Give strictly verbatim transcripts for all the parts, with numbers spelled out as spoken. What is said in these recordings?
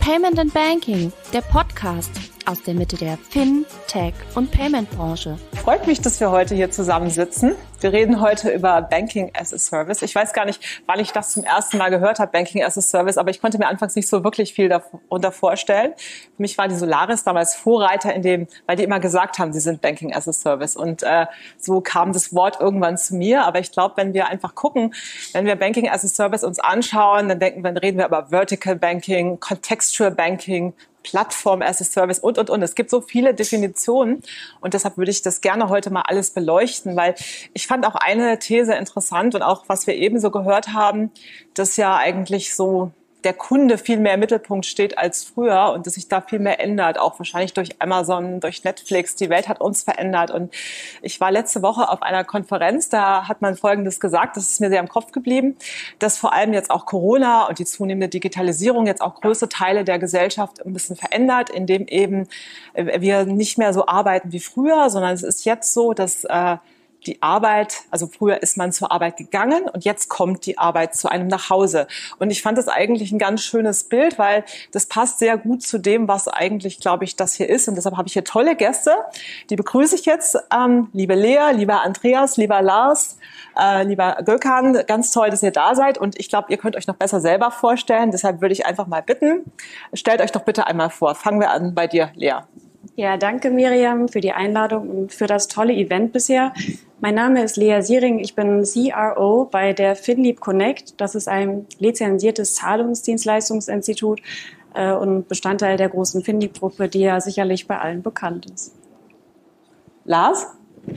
Payment and Banking, der Podcast aus der Mitte der Fin-, Tech- und Payment-Branche. Freut mich, dass wir heute hier zusammensitzen. Wir reden heute über Banking as a Service. Ich weiß gar nicht, wann ich das zum ersten Mal gehört habe, Banking as a Service, aber ich konnte mir anfangs nicht so wirklich viel darunter vorstellen. Für mich war die Solaris damals Vorreiter in dem, weil die immer gesagt haben, sie sind Banking as a Service. Und äh, so kam das Wort irgendwann zu mir. Aber ich glaube, wenn wir einfach gucken, wenn wir Banking as a Service uns anschauen, dann denken, dann reden wir über Vertical Banking, Contextual Banking, Plattform as a Service und, und, und. Es gibt so viele Definitionen und deshalb würde ich das gerne heute mal alles beleuchten, weil ich fand auch eine These interessant und auch, was wir eben so gehört haben, dass ja eigentlich so der Kunde viel mehr im Mittelpunkt steht als früher und dass sich da viel mehr ändert, auch wahrscheinlich durch Amazon, durch Netflix. Die Welt hat uns verändert und ich war letzte Woche auf einer Konferenz, da hat man Folgendes gesagt, das ist mir sehr im Kopf geblieben, dass vor allem jetzt auch Corona und die zunehmende Digitalisierung jetzt auch große Teile der Gesellschaft ein bisschen verändert, indem eben wir nicht mehr so arbeiten wie früher, sondern es ist jetzt so, dass äh, die Arbeit, also früher ist man zur Arbeit gegangen und jetzt kommt die Arbeit zu einem nach Hause. Und ich fand das eigentlich ein ganz schönes Bild, weil das passt sehr gut zu dem, was eigentlich, glaube ich, das hier ist. Und deshalb habe ich hier tolle Gäste. Die begrüße ich jetzt. Ähm, liebe Lea, lieber Andreas, lieber Lars, äh, lieber Gökhan, ganz toll, dass ihr da seid. Und ich glaube, ihr könnt euch noch besser selber vorstellen. Deshalb würde ich einfach mal bitten, stellt euch doch bitte einmal vor. Fangen wir an bei dir, Lea. Ja, danke Miriam für die Einladung und für das tolle Event bisher. Mein Name ist Lea Siering, ich bin C R O bei der FinLeap Connect. Das ist ein lizenziertes Zahlungsdienstleistungsinstitut äh, und Bestandteil der großen FinLeap-Gruppe, die ja sicherlich bei allen bekannt ist. Lars?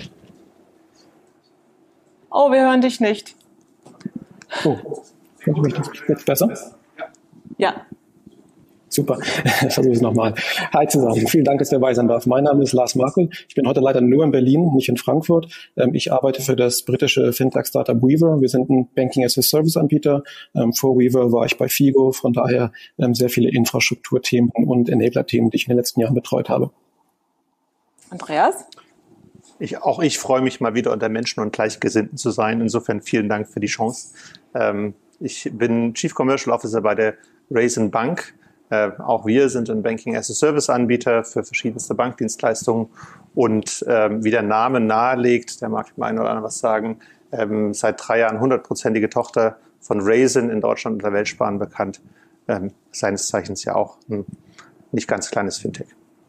Oh, wir hören dich nicht. Oh, hören Sie mich jetzt besser? Ja. Super, versuche ich nochmal. Hi zusammen, vielen Dank, dass ich dabei sein darf. Mein Name ist Lars Markel. Ich bin heute leider nur in Berlin, nicht in Frankfurt. Ich arbeite für das britische Fintech-Startup Weaver. Wir sind ein Banking-as-a-Service-Anbieter. Vor Weaver war ich bei Figo, von daher sehr viele Infrastrukturthemen und Enabler-Themen, die ich in den letzten Jahren betreut habe. Andreas? Ich, auch ich freue mich mal wieder unter Menschen und Gleichgesinnten zu sein. Insofern vielen Dank für die Chance. Ich bin Chief Commercial Officer bei der Raisin Bank. Äh, auch wir sind ein Banking-as-a-Service-Anbieter für verschiedenste Bankdienstleistungen und ähm, wie der Name nahelegt, der mag dem einen oder anderen was sagen, ähm, seit drei Jahren hundertprozentige Tochter von Raisin in Deutschland und der Weltsparen bekannt, ähm, seines Zeichens ja auch ein nicht ganz kleines Fintech.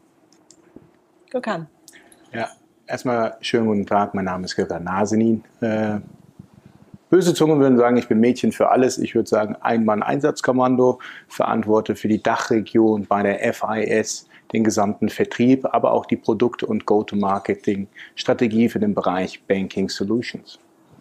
Gökhan. Ja, erstmal schönen guten Tag, mein Name ist Gökhan Nasenin. Äh, Böse Zungen würden sagen, ich bin Mädchen für alles. Ich würde sagen, Ein-Mann-Einsatzkommando, verantworte für die Dachregion bei der F I S, den gesamten Vertrieb, aber auch die Produkt- und Go-to-Marketing-Strategie für den Bereich Banking Solutions.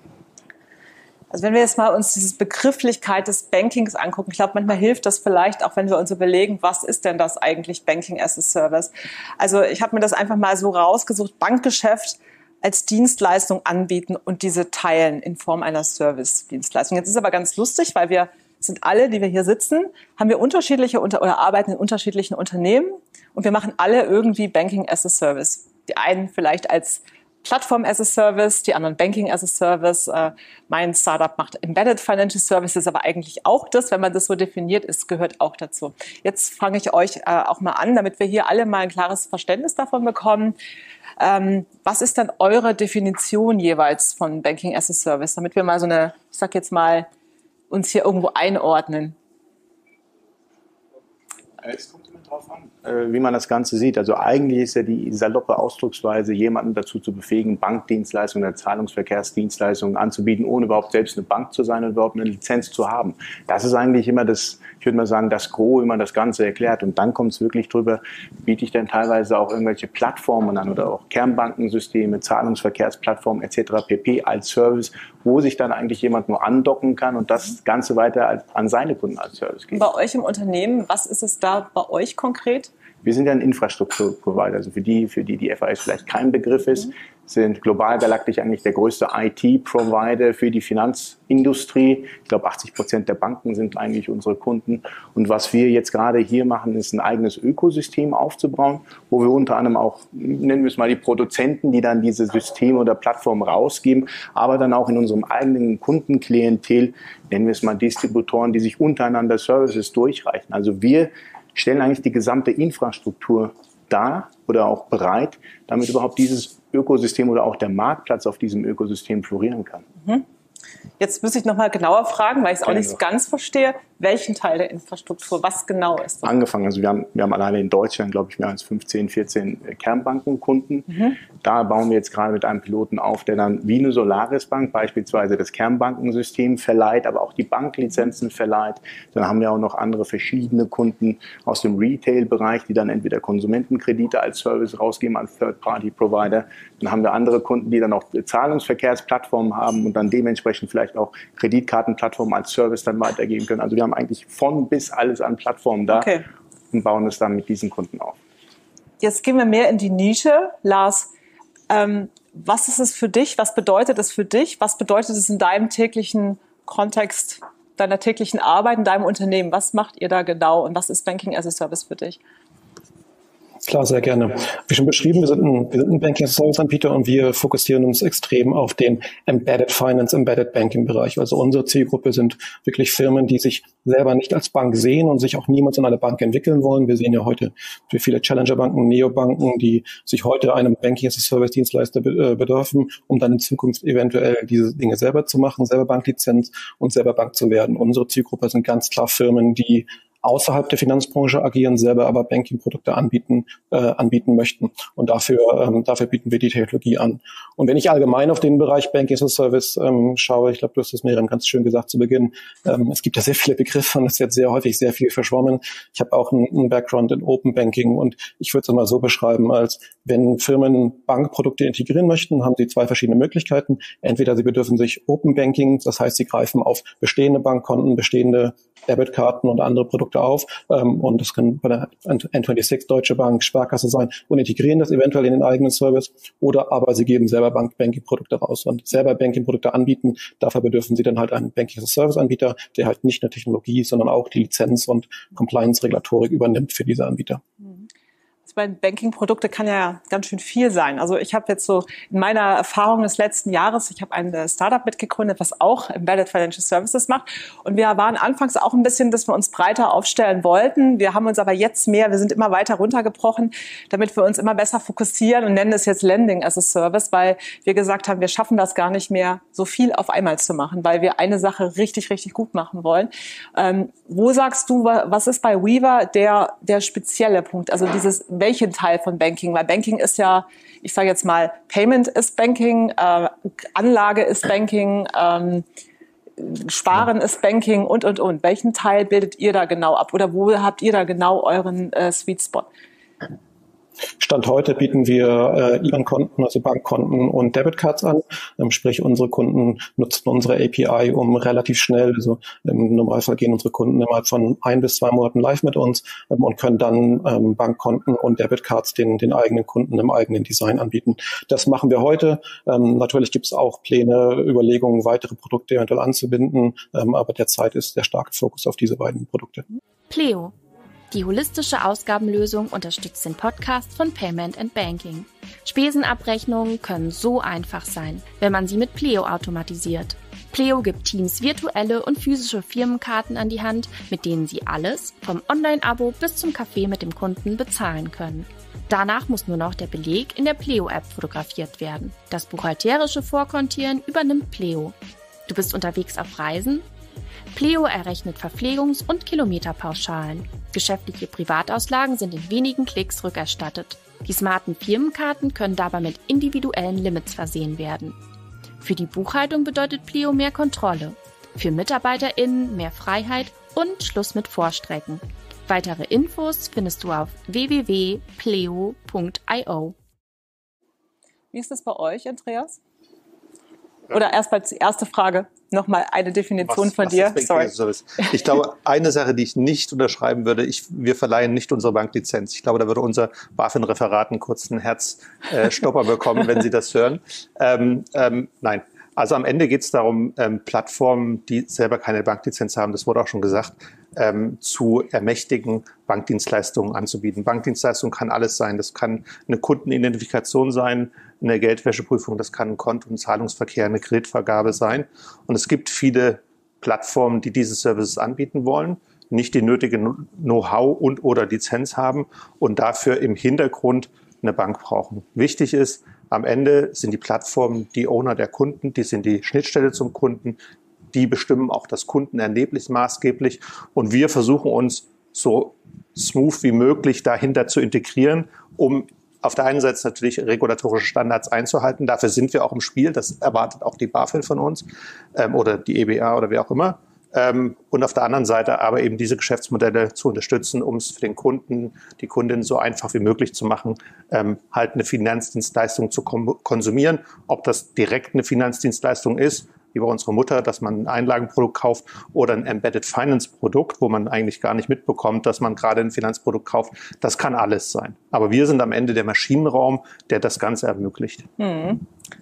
Also wenn wir jetzt mal uns diese Begrifflichkeit des Bankings angucken, ich glaube, manchmal hilft das vielleicht, auch wenn wir uns überlegen, was ist denn das eigentlich Banking as a Service? Also ich habe mir das einfach mal so rausgesucht, Bankgeschäft als Dienstleistung anbieten und diese teilen in Form einer Service-Dienstleistung. Jetzt ist aber ganz lustig, weil wir sind alle, die wir hier sitzen, haben wir unterschiedliche unter oder arbeiten in unterschiedlichen Unternehmen und wir machen alle irgendwie Banking as a Service. Die einen vielleicht als Plattform as a Service, die anderen Banking as a Service. Äh, mein Startup macht Embedded Financial Services, aber eigentlich auch das, wenn man das so definiert ist, gehört auch dazu. Jetzt fange ich euch äh, auch mal an, damit wir hier alle mal ein klares Verständnis davon bekommen. Ähm, was ist denn eure Definition jeweils von Banking as a Service, damit wir mal so eine, ich sag jetzt mal, uns hier irgendwo einordnen? Es kommt immer drauf an, wie man das Ganze sieht. Also eigentlich ist ja die saloppe Ausdrucksweise, jemanden dazu zu befähigen, Bankdienstleistungen oder Zahlungsverkehrsdienstleistungen anzubieten, ohne überhaupt selbst eine Bank zu sein und überhaupt eine Lizenz zu haben. Das ist eigentlich immer das, ich würde mal sagen, das Gros, wie man das Ganze erklärt. Und dann kommt es wirklich drüber, biete ich dann teilweise auch irgendwelche Plattformen an oder auch Kernbankensysteme, Zahlungsverkehrsplattformen et cetera pp. Als Service, wo sich dann eigentlich jemand nur andocken kann und das Ganze weiter an seine Kunden als Service gibt. Bei euch im Unternehmen, was ist es da bei euch konkret? Wir sind ja ein Infrastrukturprovider, also für die, für die die F A S vielleicht kein Begriff ist, mhm. sind global galaktisch eigentlich der größte I T-Provider für die Finanzindustrie. Ich glaube, achtzig Prozent der Banken sind eigentlich unsere Kunden. Und was wir jetzt gerade hier machen, ist ein eigenes Ökosystem aufzubauen, wo wir unter anderem auch, nennen wir es mal, die Produzenten, die dann diese Systeme oder Plattformen rausgeben, aber dann auch in unserem eigenen Kundenklientel, nennen wir es mal Distributoren, die sich untereinander Services durchreichen. Also wir stellen eigentlich die gesamte Infrastruktur dar oder auch bereit, damit überhaupt dieses Ökosystem oder auch der Marktplatz auf diesem Ökosystem florieren kann. Mhm. Jetzt muss ich noch mal genauer fragen, weil ich es auch nicht so ganz verstehe, welchen Teil der Infrastruktur, was genau ist das? Angefangen, also wir haben, wir haben alleine in Deutschland, glaube ich, mehr als fünfzehn, vierzehn Kernbankenkunden. Mhm. Da bauen wir jetzt gerade mit einem Piloten auf, der dann wie eine Solaris-Bank beispielsweise das Kernbankensystem verleiht, aber auch die Banklizenzen verleiht. Dann haben wir auch noch andere verschiedene Kunden aus dem Retail-Bereich, die dann entweder Konsumentenkredite als Service rausgeben an Third-Party-Provider. Dann haben wir andere Kunden, die dann auch Zahlungsverkehrsplattformen haben und dann dementsprechend vielleicht auch Kreditkartenplattformen als Service dann weitergeben können. Also wir haben eigentlich von bis alles an Plattformen da, okay, und bauen es dann mit diesen Kunden auf. Jetzt gehen wir mehr in die Nische. Lars, ähm, was ist es für dich? Was bedeutet es für dich? Was bedeutet es in deinem täglichen Kontext, deiner täglichen Arbeit, in deinem Unternehmen? Was macht ihr da genau und was ist Banking as a Service für dich? Klar, sehr gerne. Wie schon beschrieben, wir sind ein, wir sind ein Banking-Service-Anbieter und wir fokussieren uns extrem auf den Embedded Finance, Embedded Banking-Bereich. Also unsere Zielgruppe sind wirklich Firmen, die sich selber nicht als Bank sehen und sich auch niemals in eine Bank entwickeln wollen. Wir sehen ja heute für viele Challenger-Banken, Neobanken, die sich heute einem Banking-as-a-Service-Dienstleister bedürfen, um dann in Zukunft eventuell diese Dinge selber zu machen, selber Banklizenz und selber Bank zu werden. Unsere Zielgruppe sind ganz klar Firmen, die außerhalb der Finanzbranche agieren, selber aber Banking-Produkte anbieten, äh, anbieten möchten. Und dafür, ähm, dafür bieten wir die Technologie an. Und wenn ich allgemein auf den Bereich Banking as a Service ähm, schaue, ich glaube, du hast das Miriam ganz schön gesagt zu Beginn, ähm, es gibt ja sehr viele Begriffe und es wird sehr häufig sehr viel verschwommen. Ich habe auch einen, einen Background in Open Banking und ich würde es immer so beschreiben, als wenn Firmen Bankprodukte integrieren möchten, haben sie zwei verschiedene Möglichkeiten. Entweder sie bedürfen sich Open Banking, das heißt, sie greifen auf bestehende Bankkonten, bestehende Debitkarten und andere Produkte auf, ähm, und das kann bei der N sechsundzwanzig Deutsche Bank, Sparkasse sein und integrieren das eventuell in den eigenen Service, oder aber sie geben selber Bank-Banking-Produkte raus und selber Banking-Produkte anbieten. Dafür bedürfen sie dann halt einen Banking-as-a-Service-Anbieter, der halt nicht nur Technologie, sondern auch die Lizenz- und Compliance-Regulatorik übernimmt für diese Anbieter. Mhm. Bei Banking-Produkte kann ja ganz schön viel sein. Also ich habe jetzt so in meiner Erfahrung des letzten Jahres, ich habe ein Startup mitgegründet, was auch Embedded Financial Services macht. Und wir waren anfangs auch ein bisschen, dass wir uns breiter aufstellen wollten. Wir haben uns aber jetzt mehr, wir sind immer weiter runtergebrochen, damit wir uns immer besser fokussieren und nennen es jetzt Lending as a Service, weil wir gesagt haben, wir schaffen das gar nicht mehr, so viel auf einmal zu machen, weil wir eine Sache richtig, richtig gut machen wollen. Ähm, wo sagst du, was ist bei Weaver der, der spezielle Punkt? Also dieses welchen Teil von Banking? Weil Banking ist ja, ich sage jetzt mal, Payment ist Banking, äh, Anlage ist Banking, ähm, Sparen ja. ist Banking und, und, und. Welchen Teil bildet ihr da genau ab? Oder wo habt ihr da genau euren äh, Sweet Spot? Stand heute bieten wir äh, I B A N-Konten, also Bankkonten und Debitcards an. Ähm, sprich, unsere Kunden nutzen unsere A P I, um relativ schnell, also im Normalfall gehen unsere Kunden innerhalb von ein bis zwei Monaten live mit uns ähm, und können dann ähm, Bankkonten und Debitcards den, den eigenen Kunden im eigenen Design anbieten. Das machen wir heute. Ähm, natürlich gibt es auch Pläne, Überlegungen, weitere Produkte eventuell anzubinden, ähm, aber derzeit ist der starke Fokus auf diese beiden Produkte. Pleo. Die holistische Ausgabenlösung unterstützt den Podcast von Payment and Banking. Spesenabrechnungen können so einfach sein, wenn man sie mit Pleo automatisiert. Pleo gibt Teams virtuelle und physische Firmenkarten an die Hand, mit denen sie alles, vom Online-Abo bis zum Kaffee mit dem Kunden, bezahlen können. Danach muss nur noch der Beleg in der Pleo-App fotografiert werden. Das buchhalterische Vorkontieren übernimmt Pleo. Du bist unterwegs auf Reisen? Pleo errechnet Verpflegungs- und Kilometerpauschalen. Geschäftliche Privatauslagen sind in wenigen Klicks rückerstattet. Die smarten Firmenkarten können dabei mit individuellen Limits versehen werden. Für die Buchhaltung bedeutet Pleo mehr Kontrolle. Für MitarbeiterInnen mehr Freiheit und Schluss mit Vorstrecken. Weitere Infos findest du auf w w w punkt pleo punkt i o. Wie ist das bei euch, Andreas? Oder erst als erste Frage nochmal eine Definition was, von was dir. Sorry. Ich glaube, eine Sache, die ich nicht unterschreiben würde, ich, wir verleihen nicht unsere Banklizenz. Ich glaube, da würde unser BaFin-Referat einen kurzen Herzstopper bekommen, wenn Sie das hören. Ähm, ähm, nein. Also am Ende geht es darum, ähm, Plattformen, die selber keine Banklizenz haben, das wurde auch schon gesagt, ähm, zu ermächtigen, Bankdienstleistungen anzubieten. Bankdienstleistung kann alles sein. Das kann eine Kundenidentifikation sein, eine Geldwäscheprüfung, das kann ein Konto- und Zahlungsverkehr, eine Kreditvergabe sein. Und es gibt viele Plattformen, die diese Services anbieten wollen. nicht die nötige Know-how und oder Lizenz haben und dafür im Hintergrund eine Bank brauchen. Wichtig ist, am Ende sind die Plattformen die Owner der Kunden, die sind die Schnittstelle zum Kunden, die bestimmen auch das Kundenerlebnis maßgeblich und wir versuchen uns so smooth wie möglich dahinter zu integrieren, um auf der einen Seite natürlich regulatorische Standards einzuhalten. Dafür sind wir auch im Spiel. Das erwartet auch die BaFin von uns ähm, oder die E B A oder wer auch immer. Ähm, und auf der anderen Seite aber eben diese Geschäftsmodelle zu unterstützen, um es für den Kunden, die Kundin so einfach wie möglich zu machen, ähm, halt eine Finanzdienstleistung zu kom- konsumieren. Ob das direkt eine Finanzdienstleistung ist, wie bei unserer Mutter, dass man ein Einlagenprodukt kauft oder ein Embedded Finance Produkt, wo man eigentlich gar nicht mitbekommt, dass man gerade ein Finanzprodukt kauft. Das kann alles sein. Aber wir sind am Ende der Maschinenraum, der das Ganze ermöglicht. Hm.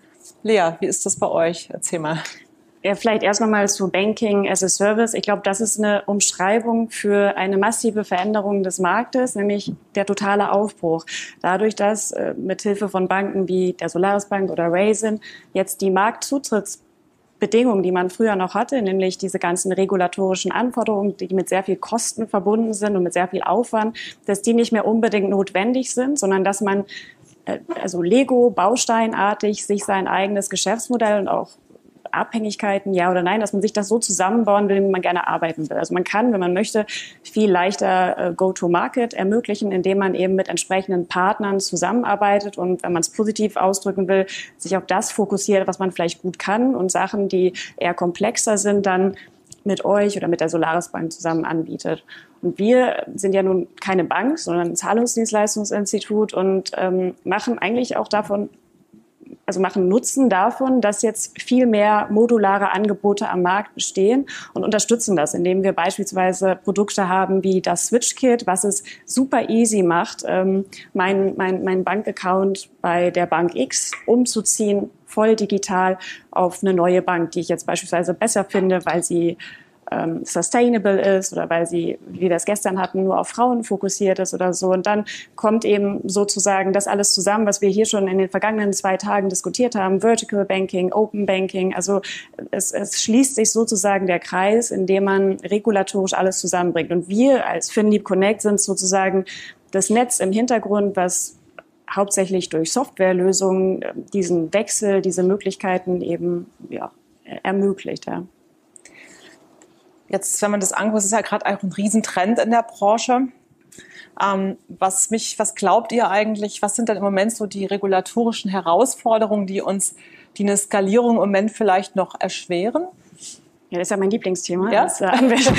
Lea, wie ist das bei euch? Erzähl mal. Ja, vielleicht erst nochmal zu Banking as a Service. Ich glaube, das ist eine Umschreibung für eine massive Veränderung des Marktes, nämlich der totale Aufbruch. Dadurch, dass äh, mithilfe von Banken wie der Solaris Bank oder Raisin jetzt die Marktzutritts Bedingungen, die man früher noch hatte, nämlich diese ganzen regulatorischen Anforderungen, die mit sehr viel Kosten verbunden sind und mit sehr viel Aufwand, dass die nicht mehr unbedingt notwendig sind, sondern dass man äh, also Lego bausteinartig sich sein eigenes Geschäftsmodell und auch Abhängigkeiten, ja oder nein, dass man sich das so zusammenbauen will, wie man gerne arbeiten will. Also man kann, wenn man möchte, viel leichter äh, Go-to-Market ermöglichen, indem man eben mit entsprechenden Partnern zusammenarbeitet und, wenn man es positiv ausdrücken will, sich auf das fokussiert, was man vielleicht gut kann und Sachen, die eher komplexer sind, dann mit euch oder mit der Solaris Bank zusammen anbietet. Und wir sind ja nun keine Bank, sondern ein Zahlungsdienstleistungsinstitut und ähm, machen eigentlich auch davon also machen Nutzen davon, dass jetzt viel mehr modulare Angebote am Markt bestehen und unterstützen das, indem wir beispielsweise Produkte haben wie das Switch-Kit, was es super easy macht, ähm, mein, mein, mein Bankaccount bei der Bank X umzuziehen, voll digital auf eine neue Bank, die ich jetzt beispielsweise besser finde, weil sie ähm, sustainable ist oder weil sie, wie wir es gestern hatten, nur auf Frauen fokussiert ist oder so. Und dann kommt eben sozusagen das alles zusammen, was wir hier schon in den vergangenen zwei Tagen diskutiert haben, Vertical Banking, Open Banking. Also es, es schließt sich sozusagen der Kreis, in dem man regulatorisch alles zusammenbringt. Und wir als FinLeap Connect sind sozusagen das Netz im Hintergrund, was hauptsächlich durch Softwarelösungen diesen Wechsel, diese Möglichkeiten eben ja, ermöglicht. Ja. Jetzt, wenn man das anguckt, ist ja gerade auch ein Riesentrend in der Branche. Ähm, was mich, was glaubt ihr eigentlich, was sind denn im Moment so die regulatorischen Herausforderungen, die uns die eine Skalierung im Moment vielleicht noch erschweren? Ja, das ist ja mein Lieblingsthema. Ja? Das, äh,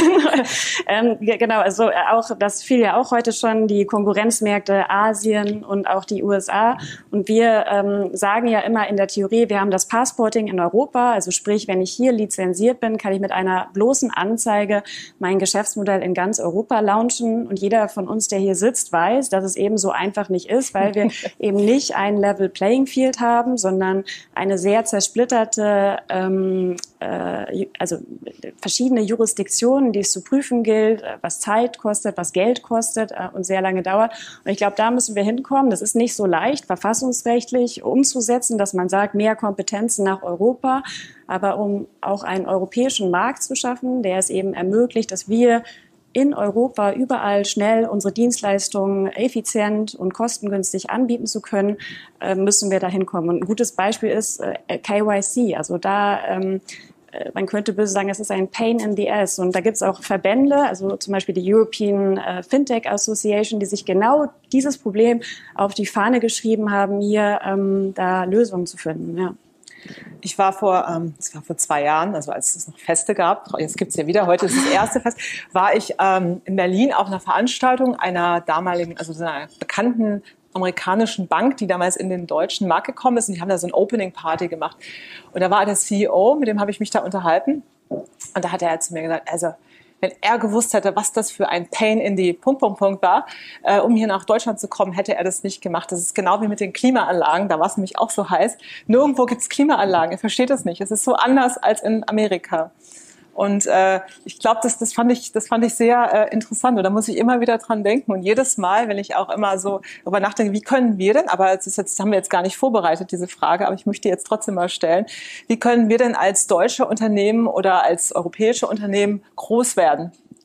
ähm, genau, also auch das fiel ja auch heute schon, die Konkurrenzmärkte Asien und auch die U S A. Und wir ähm, sagen ja immer in der Theorie, wir haben das Passporting in Europa. Also sprich, wenn ich hier lizenziert bin, kann ich mit einer bloßen Anzeige mein Geschäftsmodell in ganz Europa launchen. Und jeder von uns, der hier sitzt, weiß, dass es eben so einfach nicht ist, weil wir eben nicht ein Level Playing Field haben, sondern eine sehr zersplitterte, ähm, äh, also verschiedene Jurisdiktionen, die es zu prüfen gilt, was Zeit kostet, was Geld kostet äh, und sehr lange dauert. Und ich glaube, da müssen wir hinkommen. Das ist nicht so leicht, verfassungsrechtlich umzusetzen, dass man sagt, mehr Kompetenzen nach Europa. Aber um auch einen europäischen Markt zu schaffen, der es eben ermöglicht, dass wir in Europa überall schnell unsere Dienstleistungen effizient und kostengünstig anbieten zu können, äh, müssen wir da hinkommen. Und ein gutes Beispiel ist äh, K Y C. Also da ähm, man könnte böse sagen, es ist ein Pain in the Ass. Und da gibt es auch Verbände, also zum Beispiel die European äh, Fintech Association, die sich genau dieses Problem auf die Fahne geschrieben haben, hier ähm, da Lösungen zu finden. Ja. Ich war vor, ähm, das war vor zwei Jahren, also als es noch Feste gab, jetzt gibt es ja wieder, heute ist das erste Fest, war ich ähm, in Berlin auf einer Veranstaltung einer damaligen, also so einer bekannten amerikanischen Bank, die damals in den deutschen Markt gekommen ist. Und die haben da so ein Opening-Party gemacht. Und da war der C E O, mit dem habe ich mich da unterhalten. Und da hat er zu mir gesagt, also wenn er gewusst hätte, was das für ein Pain in die Punkt, Punkt, Punkt war, äh, um hier nach Deutschland zu kommen, hätte er das nicht gemacht. Das ist genau wie mit den Klimaanlagen. Da war es nämlich auch so heiß. Nirgendwo gibt es Klimaanlagen. Er versteht das nicht. Es ist so anders als in Amerika. Und äh, ich glaube, das, das fand ich, das fand ich sehr äh, interessant. Und da muss ich immer wieder dran denken. Und jedes Mal, wenn ich auch immer so darüber nachdenke, wie können wir denn, aber das, ist jetzt, das haben wir jetzt gar nicht vorbereitet, diese Frage, aber ich möchte jetzt trotzdem mal stellen, wie können wir denn als deutsche Unternehmen oder als europäische Unternehmen groß werden?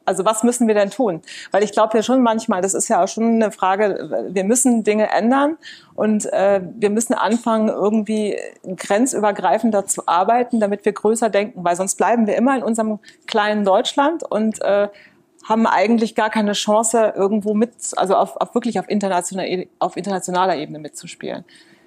Also was müssen wir denn tun? Weil ich glaube ja schon manchmal, das ist ja auch schon eine Frage, wir müssen Dinge ändern und äh, wir müssen anfangen, irgendwie grenzübergreifender zu arbeiten, damit wir größer denken, weil sonst bleiben wir immer in unserem kleinen Deutschland und äh, haben eigentlich gar keine Chance, irgendwo mit, also auf, auf wirklich auf internationaler, auf internationaler Ebene mitzuspielen.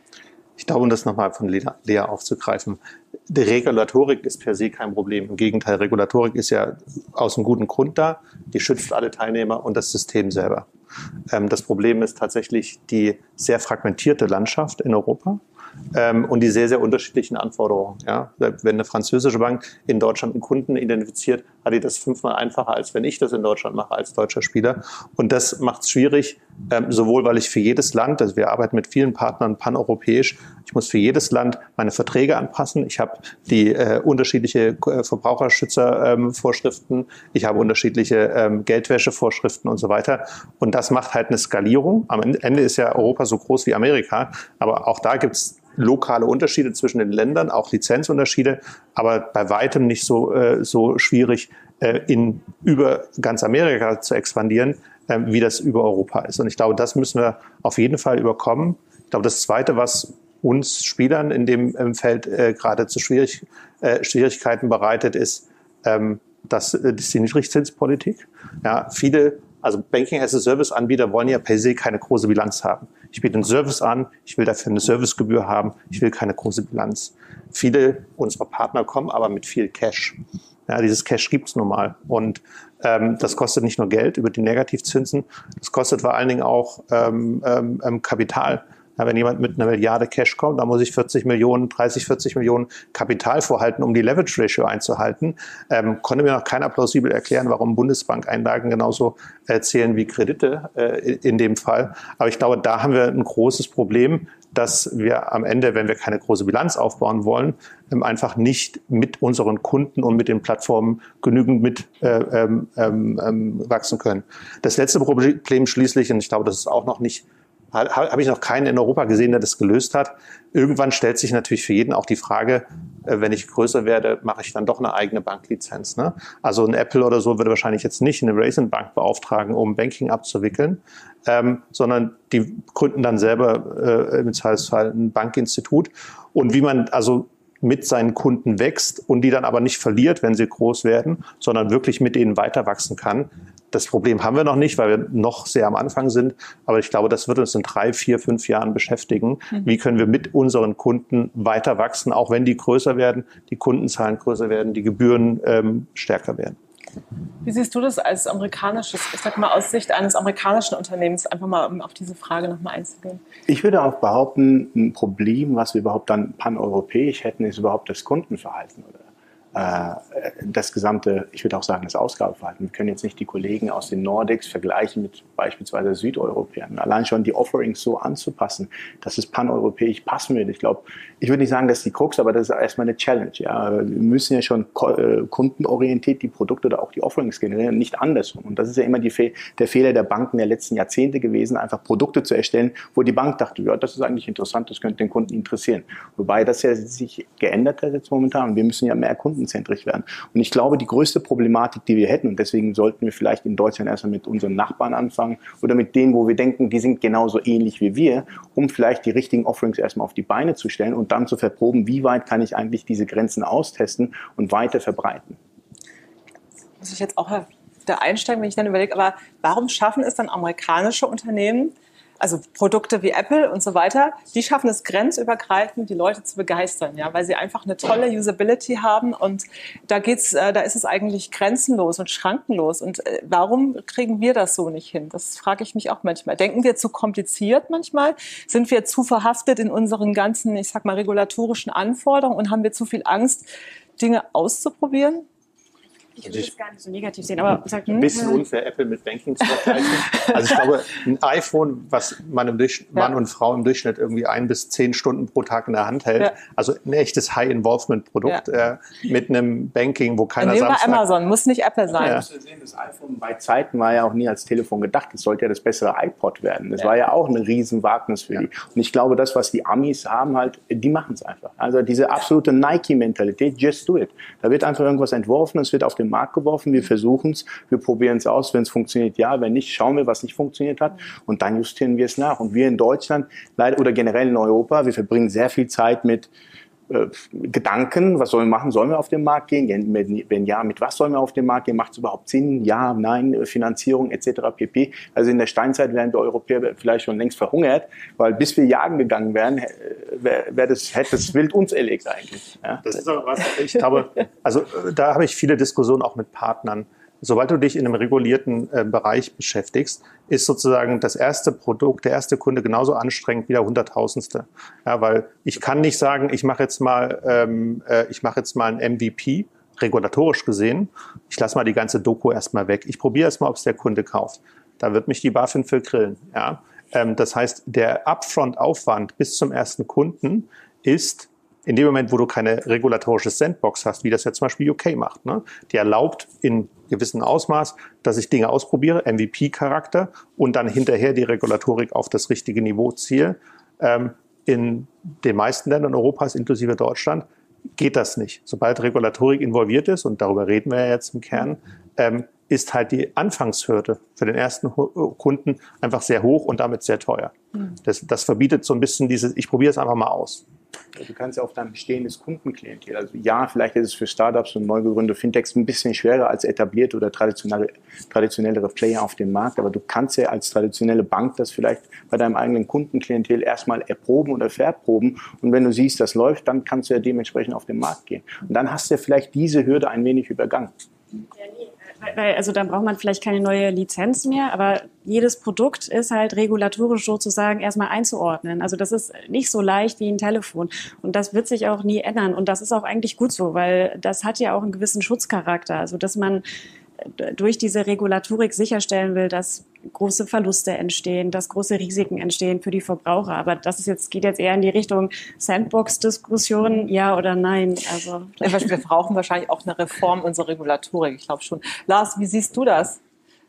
Ich glaube, um das nochmal von Lea aufzugreifen, die Regulatorik ist per se kein Problem. Im Gegenteil, Regulatorik ist ja aus einem guten Grund da. Die schützt alle Teilnehmer und das System selber. Das Problem ist tatsächlich die sehr fragmentierte Landschaft in Europa. Ähm, und die sehr, sehr unterschiedlichen Anforderungen. Ja? Wenn eine französische Bank in Deutschland einen Kunden identifiziert, hat die das fünfmal einfacher, als wenn ich das in Deutschland mache als deutscher Spieler. Und das macht es schwierig, ähm, sowohl weil ich für jedes Land, also wir arbeiten mit vielen Partnern paneuropäisch, ich muss für jedes Land meine Verträge anpassen. Ich habe die äh, unterschiedliche äh, Verbraucherschützervorschriften, ähm, ich habe unterschiedliche ähm, Geldwäschevorschriften und so weiter. Und das macht halt eine Skalierung. Am Ende ist ja Europa so groß wie Amerika, aber auch da gibt es lokale Unterschiede zwischen den Ländern, auch Lizenzunterschiede, aber bei weitem nicht so, äh, so schwierig, äh, in über ganz Amerika zu expandieren, äh, wie das über Europa ist. Und ich glaube, das müssen wir auf jeden Fall überkommen. Ich glaube, das Zweite, was uns Spielern in dem ähm, Feld äh, gerade zu schwierig, äh, Schwierigkeiten bereitet, ist, ähm, das, äh, das ist die Niedrigzinspolitik. Ja, viele Also Banking-as-a-Service-Anbieter wollen ja per se keine große Bilanz haben. Ich biete einen Service an, ich will dafür eine Servicegebühr haben, ich will keine große Bilanz. Viele unserer Partner kommen aber mit viel Cash. Ja, dieses Cash gibt's nun mal. Und ähm, das kostet nicht nur Geld über die Negativzinsen, das kostet vor allen Dingen auch ähm, ähm, Kapital. Ja, wenn jemand mit einer Milliarde Cash kommt, dann muss ich vierzig Millionen, dreißig, vierzig Millionen Kapital vorhalten, um die Leverage Ratio einzuhalten. Ähm, konnte mir noch keiner plausibel erklären, warum Bundesbankeinlagen genauso äh, zählen wie Kredite äh, in dem Fall. Aber ich glaube, da haben wir ein großes Problem, dass wir am Ende, wenn wir keine große Bilanz aufbauen wollen, ähm, einfach nicht mit unseren Kunden und mit den Plattformen genügend mit äh, ähm, ähm, wachsen können. Das letzte Problem schließlich, und ich glaube, das ist auch noch nicht habe ich noch keinen in Europa gesehen, der das gelöst hat. Irgendwann stellt sich natürlich für jeden auch die Frage, wenn ich größer werde, mache ich dann doch eine eigene Banklizenz. Ne? Also ein Apple oder so würde wahrscheinlich jetzt nicht eine Raisin Bank beauftragen, um Banking abzuwickeln, ähm, sondern die gründen dann selber äh, im Zweifelsfall ein Bankinstitut. Und wie man also mit seinen Kunden wächst und die dann aber nicht verliert, wenn sie groß werden, sondern wirklich mit ihnen weiter wachsen kann. Das Problem haben wir noch nicht, weil wir noch sehr am Anfang sind. Aber ich glaube, das wird uns in drei, vier, fünf Jahren beschäftigen. Mhm. Wie können wir mit unseren Kunden weiter wachsen, auch wenn die größer werden, die Kundenzahlen größer werden, die Gebühren ähm, stärker werden. Wie siehst du das als amerikanisches, ich sag mal aus Sicht eines amerikanischen Unternehmens, einfach mal um auf diese Frage nochmal einzugehen? Ich würde auch behaupten, ein Problem, was wir überhaupt dann paneuropäisch hätten, ist überhaupt das Kundenverhalten oder das gesamte, ich würde auch sagen, das Ausgabeverhalten. Wir können jetzt nicht die Kollegen aus den Nordics vergleichen mit beispielsweise Südeuropäern. Allein schon die Offerings so anzupassen, dass es paneuropäisch passen wird. Ich glaube, ich würde nicht sagen, dass die Krux, aber das ist erstmal eine Challenge. Ja. Wir müssen ja schon kundenorientiert die Produkte oder auch die Offerings generieren, nicht andersrum. Und das ist ja immer die Fe- der Fehler der Banken der letzten Jahrzehnte gewesen, einfach Produkte zu erstellen, wo die Bank dachte, ja, das ist eigentlich interessant, das könnte den Kunden interessieren. Wobei das ja sich geändert hat jetzt momentan. Wir müssen ja mehr Kunden zentrisch werden. Und ich glaube, die größte Problematik, die wir hätten, und deswegen sollten wir vielleicht in Deutschland erstmal mit unseren Nachbarn anfangen oder mit denen, wo wir denken, die sind genauso ähnlich wie wir, um vielleicht die richtigen Offerings erstmal auf die Beine zu stellen und dann zu verproben, wie weit kann ich eigentlich diese Grenzen austesten und weiter verbreiten. Muss ich jetzt auch da einsteigen, wenn ich dann überlege, aber warum schaffen es dann amerikanische Unternehmen, also Produkte wie Apple und so weiter, die schaffen es grenzübergreifend, die Leute zu begeistern, ja, weil sie einfach eine tolle Usability haben und da geht's, äh, da ist es eigentlich grenzenlos und schrankenlos. Und äh, warum kriegen wir das so nicht hin? Das frage ich mich auch manchmal. Denken wir zu kompliziert manchmal? Sind wir zu verhaftet in unseren ganzen, ich sag mal, regulatorischen Anforderungen und haben wir zu viel Angst, Dinge auszuprobieren? Ich würde es gar nicht so negativ sehen, aber sag, ein bisschen unfair, Apple mit Banking zu vergleichen. Also ich glaube, ein iPhone, was man, im Durchschnitt, Mann und Frau im Durchschnitt irgendwie ein bis zehn Stunden pro Tag in der Hand hält, ja. Also ein echtes High-Involvement-Produkt ja. äh, mit einem Banking, wo keiner Nehmen wir Samstag... Amazon, muss nicht Apple sein. Ja. Das iPhone bei Zeiten war ja auch nie als Telefon gedacht. Es sollte ja das bessere iPod werden. Das ja. war ja auch ein Riesenwagnis für ja. die. Und ich glaube, das, was die Amis haben, halt, die machen es einfach. Also diese absolute Nike-Mentalität, just do it. Da wird einfach irgendwas entworfen, es wird auf den den Markt geworfen, wir versuchen es, wir probieren es aus, wenn es funktioniert, ja, wenn nicht, schauen wir, was nicht funktioniert hat und dann justieren wir es nach. Und wir in Deutschland, leider oder generell in Europa, wir verbringen sehr viel Zeit mit äh, Gedanken, was sollen wir machen, sollen wir auf den Markt gehen, wenn, wenn ja, mit was sollen wir auf den Markt gehen, macht es überhaupt Sinn, ja, nein, Finanzierung et cetera pp. Also in der Steinzeit wären wir Europäer vielleicht schon längst verhungert, weil bis wir jagen gegangen wären, wär, wär das, hätte das Wild uns erlegt eigentlich. Ja. Das ist aber was, ich glaube, also da habe ich viele Diskussionen auch mit Partnern. Sobald du dich in einem regulierten äh, Bereich beschäftigst, ist sozusagen das erste Produkt, der erste Kunde genauso anstrengend wie der Hunderttausendste. Ja, weil ich kann nicht sagen, ich mache jetzt mal, ähm, äh, ich mache jetzt mal ein M V P, regulatorisch gesehen. Ich lasse mal die ganze Doku erstmal weg. Ich probiere erstmal, ob es der Kunde kauft. Da wird mich die BaFin für grillen. Ja? Ähm, das heißt, der Upfront-Aufwand bis zum ersten Kunden ist in dem Moment, wo du keine regulatorische Sandbox hast, wie das ja zum Beispiel U K macht, ne? Die erlaubt in gewissem Ausmaß, dass ich Dinge ausprobiere, M V P-Charakter und dann hinterher die Regulatorik auf das richtige Niveau ziehe. Ähm, in den meisten Ländern Europas, inklusive Deutschland, geht das nicht. Sobald Regulatorik involviert ist, und darüber reden wir ja jetzt im Kern, ähm, ist halt die Anfangshürde für den ersten Kunden einfach sehr hoch und damit sehr teuer. Mhm. Das, das verbietet so ein bisschen dieses, ich probiere es einfach mal aus. Du kannst ja auf dein bestehendes Kundenklientel, also ja, vielleicht ist es für Startups und neu gegründete Fintechs ein bisschen schwerer als etablierte oder traditionelle, traditionellere Player auf dem Markt, aber du kannst ja als traditionelle Bank das vielleicht bei deinem eigenen Kundenklientel erstmal erproben oder verproben und wenn du siehst, das läuft, dann kannst du ja dementsprechend auf den Markt gehen. Und dann hast du ja vielleicht diese Hürde ein wenig übergangen. Ja, nee. Weil, also dann braucht man vielleicht keine neue Lizenz mehr, aber jedes Produkt ist halt regulatorisch sozusagen erstmal einzuordnen. Also das ist nicht so leicht wie ein Telefon und das wird sich auch nie ändern und das ist auch eigentlich gut so, weil das hat ja auch einen gewissen Schutzcharakter, also dass man durch diese Regulatorik sicherstellen will, dass große Verluste entstehen, dass große Risiken entstehen für die Verbraucher. Aber das ist jetzt, geht jetzt eher in die Richtung Sandbox-Diskussion, ja oder nein. Also wir brauchen wahrscheinlich auch eine Reform unserer Regulatorik, ich glaube schon. Lars, wie siehst du das?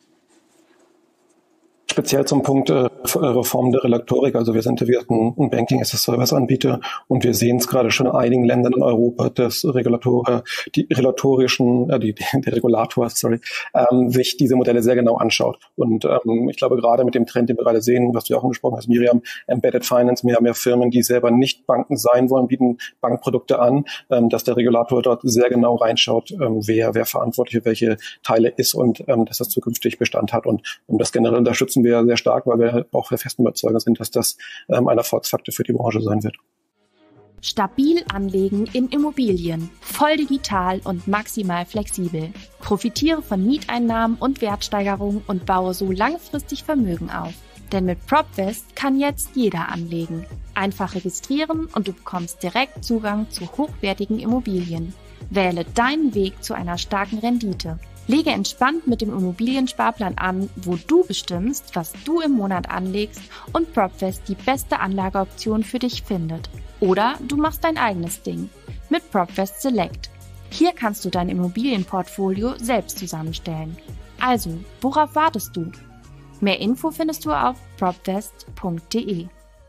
Speziell zum Punkt äh, Reform der Regulatorik. Also wir sind wir ein, ein Banking-as-a-Service-Anbieter und wir sehen es gerade schon in einigen Ländern in Europa, dass Regulator, äh, die regulatorischen, äh, die, der Regulator, sorry, ähm, sich diese Modelle sehr genau anschaut. Und ähm, ich glaube gerade mit dem Trend, den wir gerade sehen, was du ja auch angesprochen hast, Miriam, Embedded Finance, mehr und mehr Firmen, die selber nicht Banken sein wollen, bieten Bankprodukte an, ähm, dass der Regulator dort sehr genau reinschaut, ähm, wer wer verantwortlich für welche Teile ist und ähm, dass das zukünftig Bestand hat. Und um das generell unterstützen wir sehr stark, weil wir auch der festen Überzeugung sind, dass das ähm, ein Erfolgsfaktor für die Branche sein wird. Stabil anlegen in Immobilien, voll digital und maximal flexibel. Profitiere von Mieteinnahmen und Wertsteigerungen und baue so langfristig Vermögen auf. Denn mit PropVest kann jetzt jeder anlegen. Einfach registrieren und du bekommst direkt Zugang zu hochwertigen Immobilien. Wähle deinen Weg zu einer starken Rendite. Lege entspannt mit dem Immobiliensparplan an, wo du bestimmst, was du im Monat anlegst und PropVest die beste Anlageoption für dich findet. Oder du machst dein eigenes Ding mit PropVest Select. Hier kannst du dein Immobilienportfolio selbst zusammenstellen. Also, worauf wartest du? Mehr Info findest du auf propvest punkt de.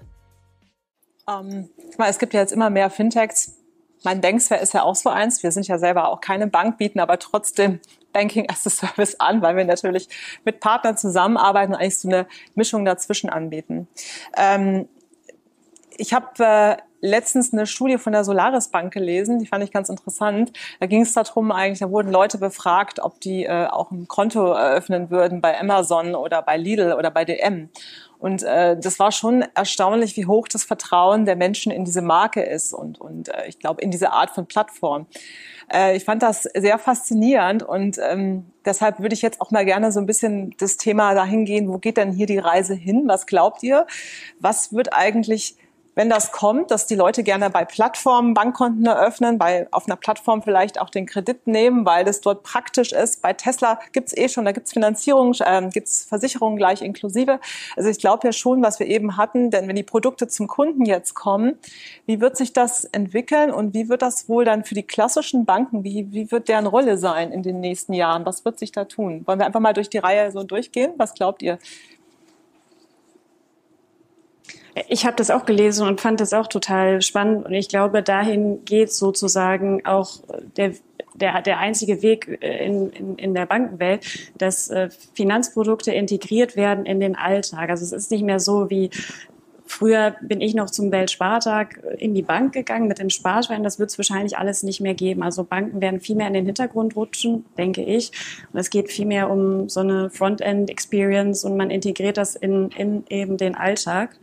Ähm, es gibt ja jetzt immer mehr Fintechs. Mein Banksware ist ja auch so eins. Wir sind ja selber auch keine Bank, bieten aber trotzdem Banking as a Service an, weil wir natürlich mit Partnern zusammenarbeiten und eigentlich so eine Mischung dazwischen anbieten. Ähm, ich habe äh, letztens eine Studie von der Solaris Bank gelesen, die fand ich ganz interessant. Da ging es darum, eigentlich, da wurden Leute befragt, ob die äh, auch ein Konto eröffnen würden bei Amazon oder bei Lidl oder bei D M. Und äh, das war schon erstaunlich, wie hoch das Vertrauen der Menschen in diese Marke ist und, und äh, ich glaube, in diese Art von Plattform. Äh, ich fand das sehr faszinierend und ähm, deshalb würde ich jetzt auch mal gerne so ein bisschen das Thema dahin gehen, wo geht denn hier die Reise hin? Was glaubt ihr? Was wird eigentlich, wenn das kommt, dass die Leute gerne bei Plattformen Bankkonten eröffnen, bei auf einer Plattform vielleicht auch den Kredit nehmen, weil das dort praktisch ist. Bei Tesla gibt's eh schon, da gibt's Finanzierung, äh, gibt's Versicherungen gleich inklusive. Also ich glaube ja schon, was wir eben hatten, denn wenn die Produkte zum Kunden jetzt kommen, wie wird sich das entwickeln und wie wird das wohl dann für die klassischen Banken, wie, wie wird deren Rolle sein in den nächsten Jahren? Was wird sich da tun? Wollen wir einfach mal durch die Reihe so durchgehen? Was glaubt ihr? Ich habe das auch gelesen und fand das auch total spannend. Und ich glaube, dahin geht sozusagen auch der, der, der einzige Weg in, in, in der Bankenwelt, dass äh, Finanzprodukte integriert werden in den Alltag. Also es ist nicht mehr so wie früher bin ich noch zum Weltspartag in die Bank gegangen mit dem Sparschwein. Das wird es wahrscheinlich alles nicht mehr geben. Also Banken werden viel mehr in den Hintergrund rutschen, denke ich. Und es geht viel mehr um so eine Frontend-Experience und man integriert das in, in eben den Alltag.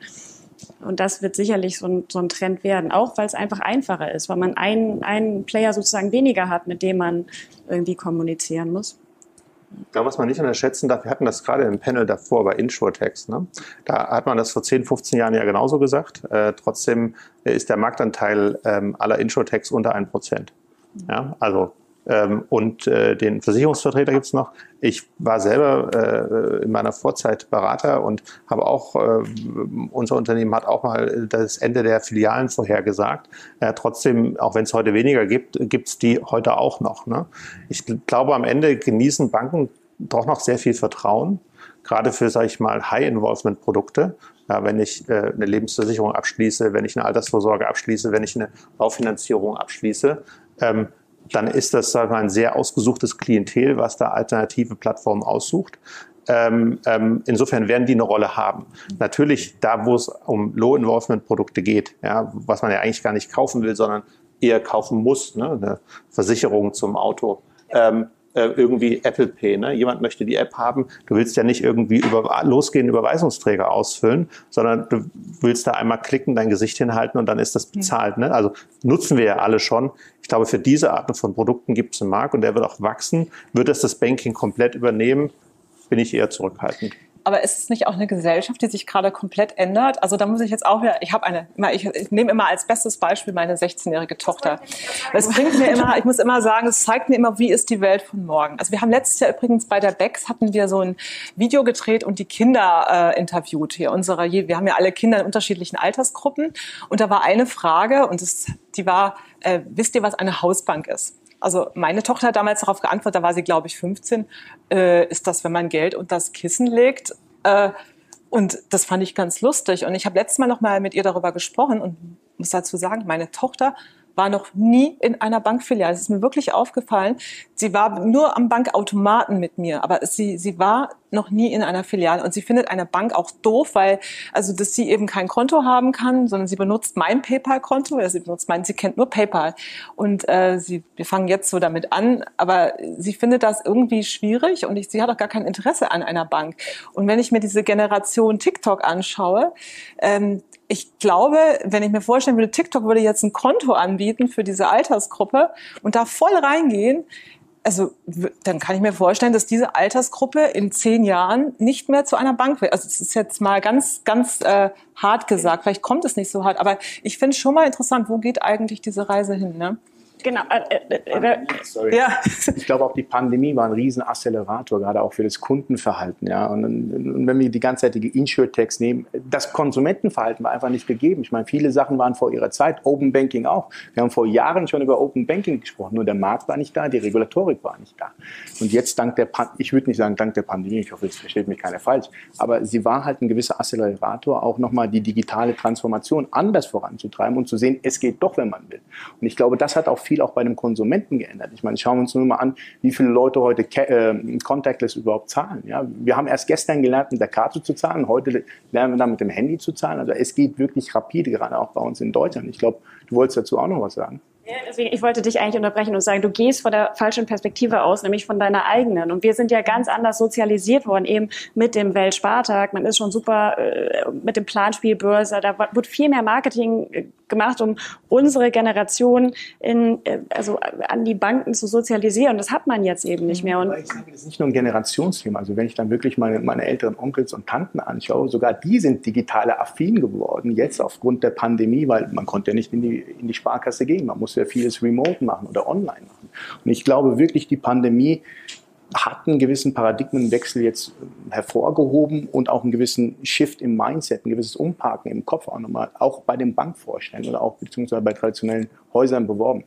Und das wird sicherlich so ein, so ein Trend werden, auch weil es einfach einfacher ist, weil man einen, einen Player sozusagen weniger hat, mit dem man irgendwie kommunizieren muss. Ich glaube, was man nicht unterschätzen darf, wir hatten das gerade im Panel davor bei Insurtechs, ne? Da hat man das vor zehn, fünfzehn Jahren ja genauso gesagt. Äh, trotzdem ist der Marktanteil ähm, aller Insurtechs unter ein Prozent. Ja, also ähm, und äh, den Versicherungsvertreter gibt es noch. Ich war selber äh, in meiner Vorzeit Berater und habe auch, äh, unser Unternehmen hat auch mal das Ende der Filialen vorhergesagt. Äh, trotzdem, auch wenn es heute weniger gibt, gibt es die heute auch noch. Ne? Ich glaube, am Ende genießen Banken doch noch sehr viel Vertrauen, gerade für, sage ich mal, High-Involvement-Produkte. Ja, wenn ich äh, eine Lebensversicherung abschließe, wenn ich eine Altersvorsorge abschließe, wenn ich eine Baufinanzierung abschließe, ähm, dann ist das, sagen wir mal, ein sehr ausgesuchtes Klientel, was da alternative Plattformen aussucht. Ähm, ähm, insofern werden die eine Rolle haben. Natürlich da, wo es um Low-Involvement-Produkte geht, ja, was man ja eigentlich gar nicht kaufen will, sondern eher kaufen muss, ne, eine Versicherung zum Auto, ähm, äh, irgendwie Apple Pay. Ne? Jemand möchte die App haben, du willst ja nicht irgendwie über, losgehende Überweisungsträger ausfüllen, sondern du willst da einmal klicken, dein Gesicht hinhalten und dann ist das bezahlt. Ne? Also nutzen wir ja alle schon. Ich glaube, für diese Arten von Produkten gibt es einen Markt und der wird auch wachsen. Wird es das Banking komplett übernehmen, bin ich eher zurückhaltend. Aber ist es nicht auch eine Gesellschaft, die sich gerade komplett ändert? Also da muss ich jetzt auch wieder, ich habe eine, ich, ich nehme immer als bestes Beispiel meine sechzehnjährige Tochter. Es bringt mir immer, ich muss immer sagen, es zeigt mir immer, wie ist die Welt von morgen. Also wir haben letztes Jahr übrigens bei der Becks hatten wir so ein Video gedreht und die Kinder äh, interviewt hier. Unsere, wir haben ja alle Kinder in unterschiedlichen Altersgruppen und da war eine Frage und das, die war, äh, wisst ihr, was eine Hausbank ist? Also meine Tochter hat damals darauf geantwortet, da war sie, glaube ich, fünfzehn, äh, ist das, wenn man Geld unter das Kissen legt? Äh, und das fand ich ganz lustig. Und ich habe letztes Mal noch mal mit ihr darüber gesprochen und muss dazu sagen, meine Tochter war noch nie in einer Bankfiliale. Das ist mir wirklich aufgefallen. Sie war nur am Bankautomaten mit mir, aber sie, sie war noch nie in einer Filiale. Und sie findet eine Bank auch doof, weil, also, dass sie eben kein Konto haben kann, sondern sie benutzt mein PayPal-Konto, oder sie benutzt mein, sie kennt nur PayPal. Und äh, sie, wir fangen jetzt so damit an, aber sie findet das irgendwie schwierig und ich, sie hat auch gar kein Interesse an einer Bank. Und wenn ich mir diese Generation TikTok anschaue, ähm, ich glaube, wenn ich mir vorstellen würde, TikTok würde jetzt ein Konto anbieten für diese Altersgruppe und da voll reingehen, also dann kann ich mir vorstellen, dass diese Altersgruppe in zehn Jahren nicht mehr zu einer Bank will. Also das ist jetzt mal ganz, ganz äh, hart gesagt. Vielleicht kommt es nicht so hart, aber ich finde es schon mal interessant, wo geht eigentlich diese Reise hin, ne? Genau. Äh, äh, äh, Sorry. Ja. Ich glaube, auch die Pandemie war ein riesen Accelerator, gerade auch für das Kundenverhalten. Ja. Und, und wenn wir die ganzseitige Insurtechs nehmen, das Konsumentenverhalten war einfach nicht gegeben. Ich meine, viele Sachen waren vor ihrer Zeit, Open Banking auch. Wir haben vor Jahren schon über Open Banking gesprochen, nur der Markt war nicht da, die Regulatorik war nicht da. Und jetzt dank der, Pan- ich würde nicht sagen dank der Pandemie, ich hoffe, jetzt versteht mich keiner falsch, aber sie war halt ein gewisser Accelerator, auch nochmal die digitale Transformation anders voranzutreiben und zu sehen, es geht doch, wenn man will. Und ich glaube, das hat auch viel auch bei dem Konsumenten geändert. Ich meine, schauen wir uns nur mal an, wie viele Leute heute äh, contactless überhaupt zahlen. Ja? Wir haben erst gestern gelernt, mit der Karte zu zahlen, heute lernen wir dann mit dem Handy zu zahlen. Also es geht wirklich rapide, gerade auch bei uns in Deutschland. Ich glaube, du wolltest dazu auch noch was sagen. Ja, deswegen, ich wollte dich eigentlich unterbrechen und sagen, du gehst von der falschen Perspektive aus, nämlich von deiner eigenen. Und wir sind ja ganz anders sozialisiert worden, eben mit dem Weltspartag. Man ist schon super äh, mit dem Planspielbörse. Da wird viel mehr Marketing gemacht, um unsere Generation in, äh, also an die Banken zu sozialisieren. Das hat man jetzt eben nicht mehr. Und ich sage, das ist nicht nur ein Generationsthema. Also wenn ich dann wirklich meine, meine älteren Onkels und Tanten anschaue, sogar die sind digitale affin geworden, jetzt aufgrund der Pandemie, weil man konnte ja nicht in die, in die Sparkasse gehen. Man musste ja vieles remote machen oder online machen. Und ich glaube wirklich, die Pandemie hat einen gewissen Paradigmenwechsel jetzt hervorgehoben und auch einen gewissen Shift im Mindset, ein gewisses Umparken im Kopf auch nochmal, auch bei den Bankvorständen oder auch beziehungsweise bei traditionellen Häusern beworben.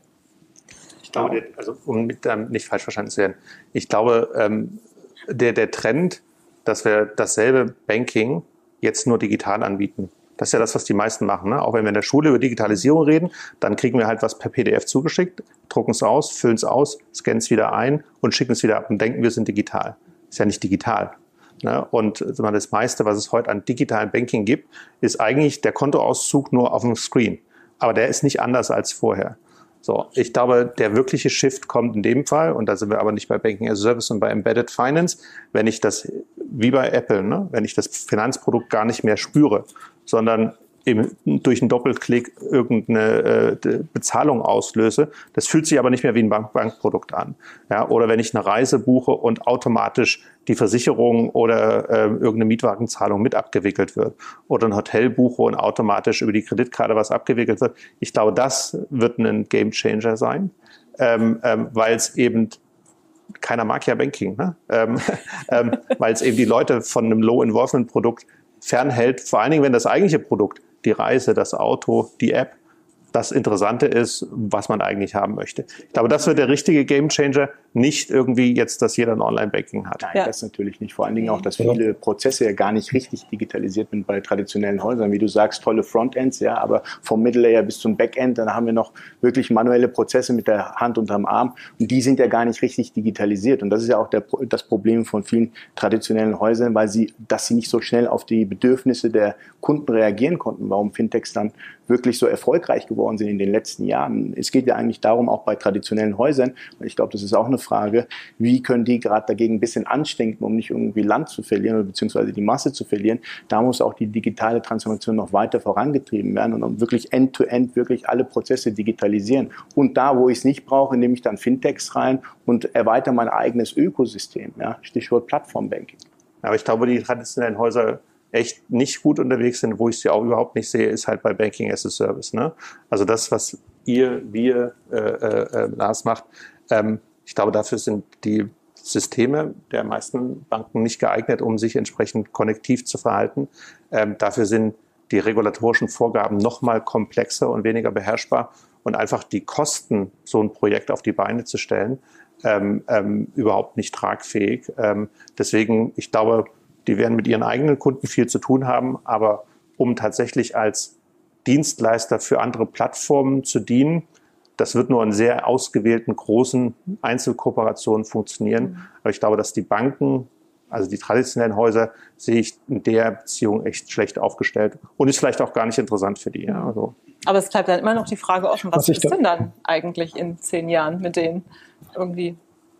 Ich glaube, also um mit, ähm, nicht falsch verstanden zu werden, ich glaube, ähm, der, der Trend, dass wir dasselbe Banking jetzt nur digital anbieten, Das ist ja das, was die meisten machen. Ne? Auch wenn wir in der Schule über Digitalisierung reden, dann kriegen wir halt was per P D F zugeschickt, drucken es aus, füllen es aus, scannen es wieder ein und schicken es wieder ab und denken, wir sind digital. Ist ja nicht digital. Ne? Und das meiste, was es heute an digitalen Banking gibt, ist eigentlich der Kontoauszug nur auf dem Screen. Aber der ist nicht anders als vorher. So, ich glaube, der wirkliche Shift kommt in dem Fall, und da sind wir aber nicht bei Banking as a Service und bei Embedded Finance, wenn ich das, wie bei Apple, ne, wenn ich das Finanzprodukt gar nicht mehr spüre, sondern eben durch einen Doppelklick irgendeine äh, Bezahlung auslöse. Das fühlt sich aber nicht mehr wie ein Bank Bankprodukt an. Ja, oder wenn ich eine Reise buche und automatisch die Versicherung oder äh, irgendeine Mietwagenzahlung mit abgewickelt wird. Oder ein Hotel buche und automatisch über die Kreditkarte was abgewickelt wird. Ich glaube, das wird ein Gamechanger sein, ähm, ähm, weil es eben keiner mag ja Banking, ne? ähm, ähm, weil es eben die Leute von einem Low-Involvement-Produkt fernhält, vor allen Dingen, wenn das eigentliche Produkt, die Reise, das Auto, die App, das Interessante ist, was man eigentlich haben möchte. Ich glaube, das wird der richtige Gamechanger, nicht irgendwie jetzt, dass jeder ein Online-Banking hat. Nein, ja. Das natürlich nicht. Vor allen Dingen auch, dass viele Prozesse ja gar nicht richtig digitalisiert sind bei traditionellen Häusern. Wie du sagst, tolle Frontends, ja, aber vom Middle Layer bis zum Backend, dann haben wir noch wirklich manuelle Prozesse mit der Hand unterm Arm und die sind ja gar nicht richtig digitalisiert. Und das ist ja auch der, das Problem von vielen traditionellen Häusern, weil sie, dass sie nicht so schnell auf die Bedürfnisse der Kunden reagieren konnten, warum Fintechs dann wirklich so erfolgreich geworden sind in den letzten Jahren. Es geht ja eigentlich darum, auch bei traditionellen Häusern, und ich glaube, das ist auch eine Frage, wie können die gerade dagegen ein bisschen anstinken, um nicht irgendwie Land zu verlieren oder beziehungsweise die Masse zu verlieren. Da muss auch die digitale Transformation noch weiter vorangetrieben werden und um wirklich end-to-end wirklich alle Prozesse digitalisieren. Und da, wo ich es nicht brauche, nehme ich dann Fintechs rein und erweitere mein eigenes Ökosystem. Ja? Stichwort Plattformbanking. Aber ich glaube, die traditionellen Häuser echt nicht gut unterwegs sind, wo ich sie auch überhaupt nicht sehe, ist halt bei Banking as a Service. Ne? Also das, was ihr, wir, äh, äh, Lars macht, ähm, ich glaube, dafür sind die Systeme der meisten Banken nicht geeignet, um sich entsprechend konnektiv zu verhalten. Ähm, dafür sind die regulatorischen Vorgaben noch mal komplexer und weniger beherrschbar und einfach die Kosten, so ein Projekt auf die Beine zu stellen, ähm, ähm, überhaupt nicht tragfähig. Ähm, deswegen, ich glaube, die werden mit ihren eigenen Kunden viel zu tun haben, aber um tatsächlich als Dienstleister für andere Plattformen zu dienen, das wird nur in sehr ausgewählten großen Einzelkooperationen funktionieren. Aber ich glaube, dass die Banken, also die traditionellen Häuser, sehe ich in der Beziehung echt schlecht aufgestellt und ist vielleicht auch gar nicht interessant für die. Ja, also. Aber es bleibt dann immer noch die Frage offen, was, was ist denn dann eigentlich in zehn Jahren mit denen irgendwie?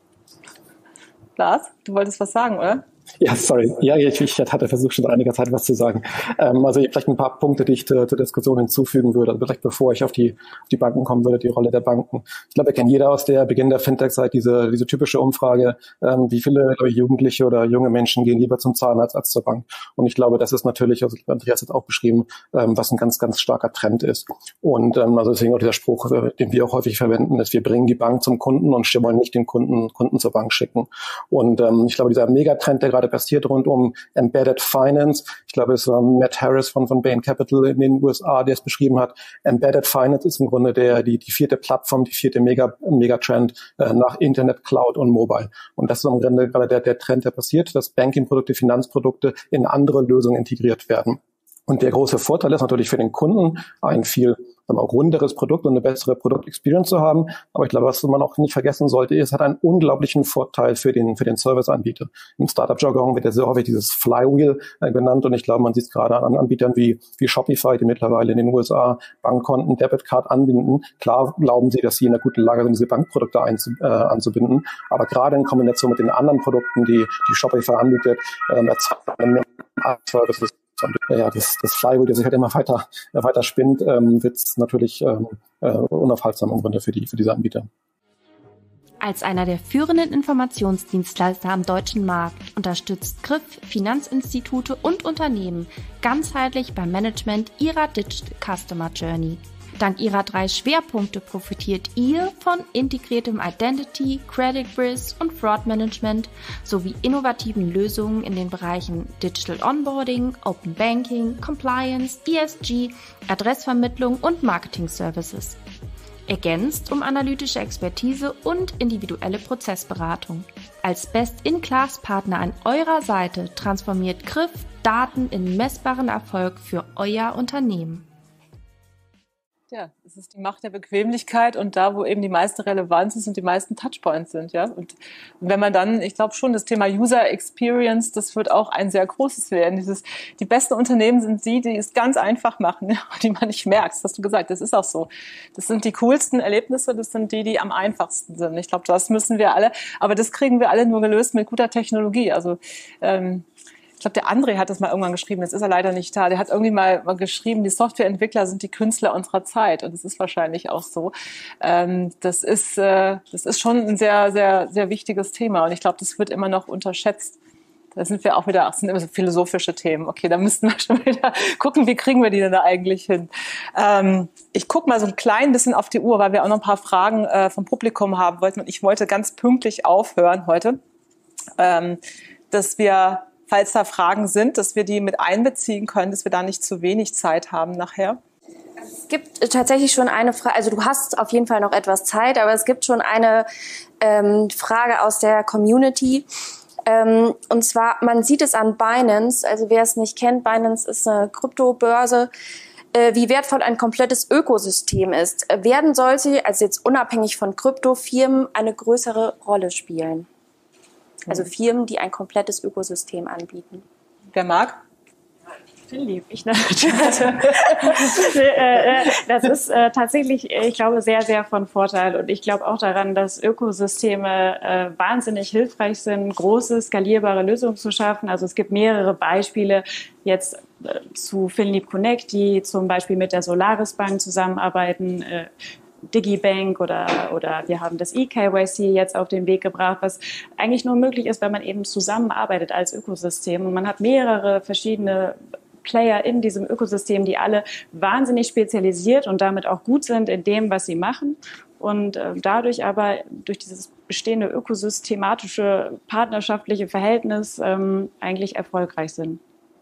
Lars, du wolltest was sagen, oder? Ja, sorry. Ja, ich, ich hatte versucht, schon seit einiger Zeit was zu sagen. Ähm, also vielleicht ein paar Punkte, die ich zur, zur Diskussion hinzufügen würde. Also vielleicht bevor ich auf die, auf die Banken kommen würde, die Rolle der Banken. Ich glaube, wir kennen jeder aus der Beginn der Fintech-Zeit diese, diese typische Umfrage, ähm, wie viele glaube ich, Jugendliche oder junge Menschen gehen lieber zum Zahnarzt als zur Bank. Und ich glaube, das ist natürlich, also Andreas hat auch beschrieben, ähm, was ein ganz, ganz starker Trend ist. Und ähm, also deswegen auch dieser Spruch, äh, den wir auch häufig verwenden, ist, wir bringen die Bank zum Kunden und wir wollen nicht den Kunden, Kunden zur Bank schicken. Und ähm, ich glaube, dieser Megatrend, der gerade passiert rund um Embedded Finance. Ich glaube, es war Matt Harris von, von Bain Capital in den U S A, der es beschrieben hat. Embedded Finance ist im Grunde der, die, die vierte Plattform, die vierte Mega, Megatrend äh, nach Internet, Cloud und Mobile. Und das ist im Grunde gerade der, der Trend, der passiert, dass Banking-Produkte, Finanzprodukte in andere Lösungen integriert werden. Und der große Vorteil ist natürlich für den Kunden, ein viel auch runderes Produkt und eine bessere Produkt-Experience zu haben. Aber ich glaube, was man auch nicht vergessen sollte, ist, es hat einen unglaublichen Vorteil für den, für den Serviceanbieter. Im Startup-Jargon wird ja sehr häufig dieses Flywheel äh, genannt. Und ich glaube, man sieht es gerade an Anbietern wie, wie Shopify, die mittlerweile in den U S A Bankkonten, Debitcard anbinden. Klar glauben sie, dass sie in einer guten Lage sind, diese Bankprodukte einzu, äh, anzubinden. Aber gerade in Kombination mit den anderen Produkten, die, die Shopify anbietet, ähm, erzeugen Services. Und ja, das, das Flywheel, das sich halt immer weiter, weiter spinnt, ähm, wird natürlich ähm, äh, unaufhaltsam im Grunde für die, für diese Anbieter. Als einer der führenden Informationsdienstleister am deutschen Markt unterstützt Griff Finanzinstitute und Unternehmen ganzheitlich beim Management ihrer Digital Customer Journey. Dank ihrer drei Schwerpunkte profitiert ihr von integriertem Identity, Credit Risk und Fraud Management sowie innovativen Lösungen in den Bereichen Digital Onboarding, Open Banking, Compliance, E S G, Adressvermittlung und Marketing Services. Ergänzt um analytische Expertise und individuelle Prozessberatung. Als Best-in-Class-Partner an eurer Seite transformiert Griff Daten in messbaren Erfolg für euer Unternehmen. Ja, es ist die Macht der Bequemlichkeit und da, wo eben die meiste Relevanz ist und die meisten Touchpoints sind, ja. Und wenn man dann, ich glaube schon, das Thema User Experience, das wird auch ein sehr großes werden. Dieses, die besten Unternehmen sind die, die es ganz einfach machen, ja, die man nicht merkt. Das hast du gesagt, das ist auch so. Das sind die coolsten Erlebnisse, das sind die, die am einfachsten sind. Ich glaube, das müssen wir alle, aber das kriegen wir alle nur gelöst mit guter Technologie. Also, ähm, ich glaube, der André hat das mal irgendwann geschrieben, jetzt ist er leider nicht da. Der hat irgendwie mal, mal geschrieben, die Softwareentwickler sind die Künstler unserer Zeit. Und das ist wahrscheinlich auch so. Ähm, das ist, äh, das ist schon ein sehr, sehr, sehr wichtiges Thema. Und ich glaube, das wird immer noch unterschätzt. Da sind wir auch wieder, das sind immer so philosophische Themen. Okay, da müssten wir schon wieder gucken, wie kriegen wir die denn da eigentlich hin? Ähm, ich gucke mal so ein klein bisschen auf die Uhr, weil wir auch noch ein paar Fragen äh, vom Publikum haben wollten. Und ich wollte ganz pünktlich aufhören heute, ähm, dass wir, falls da Fragen sind, dass wir die mit einbeziehen können, dass wir da nicht zu wenig Zeit haben nachher. Es gibt tatsächlich schon eine Frage, also du hast auf jeden Fall noch etwas Zeit, aber es gibt schon eine ähm, Frage aus der Community. Ähm, und zwar, man sieht es an Binance, also wer es nicht kennt, Binance ist eine Kryptobörse, äh, wie wertvoll ein komplettes Ökosystem ist. Werden solche, also jetzt unabhängig von Kryptofirmen, eine größere Rolle spielen? Also Firmen, die ein komplettes Ökosystem anbieten. Wer mag? Lieb. Ich natürlich. Das ist äh, tatsächlich, ich glaube, sehr, sehr von Vorteil. Und ich glaube auch daran, dass Ökosysteme äh, wahnsinnig hilfreich sind, große, skalierbare Lösungen zu schaffen. Also es gibt mehrere Beispiele jetzt äh, zu FinLeap Connect, die zum Beispiel mit der Solaris Bank zusammenarbeiten. Äh, Digibank oder, oder wir haben das E K Y C jetzt auf den Weg gebracht, was eigentlich nur möglich ist, wenn man eben zusammenarbeitet als Ökosystem. Und man hat mehrere verschiedene Player in diesem Ökosystem, die alle wahnsinnig spezialisiert und damit auch gut sind in dem, was sie machen. Und äh, dadurch aber durch dieses bestehende ökosystematische, partnerschaftliche Verhältnis ähm, eigentlich erfolgreich sind.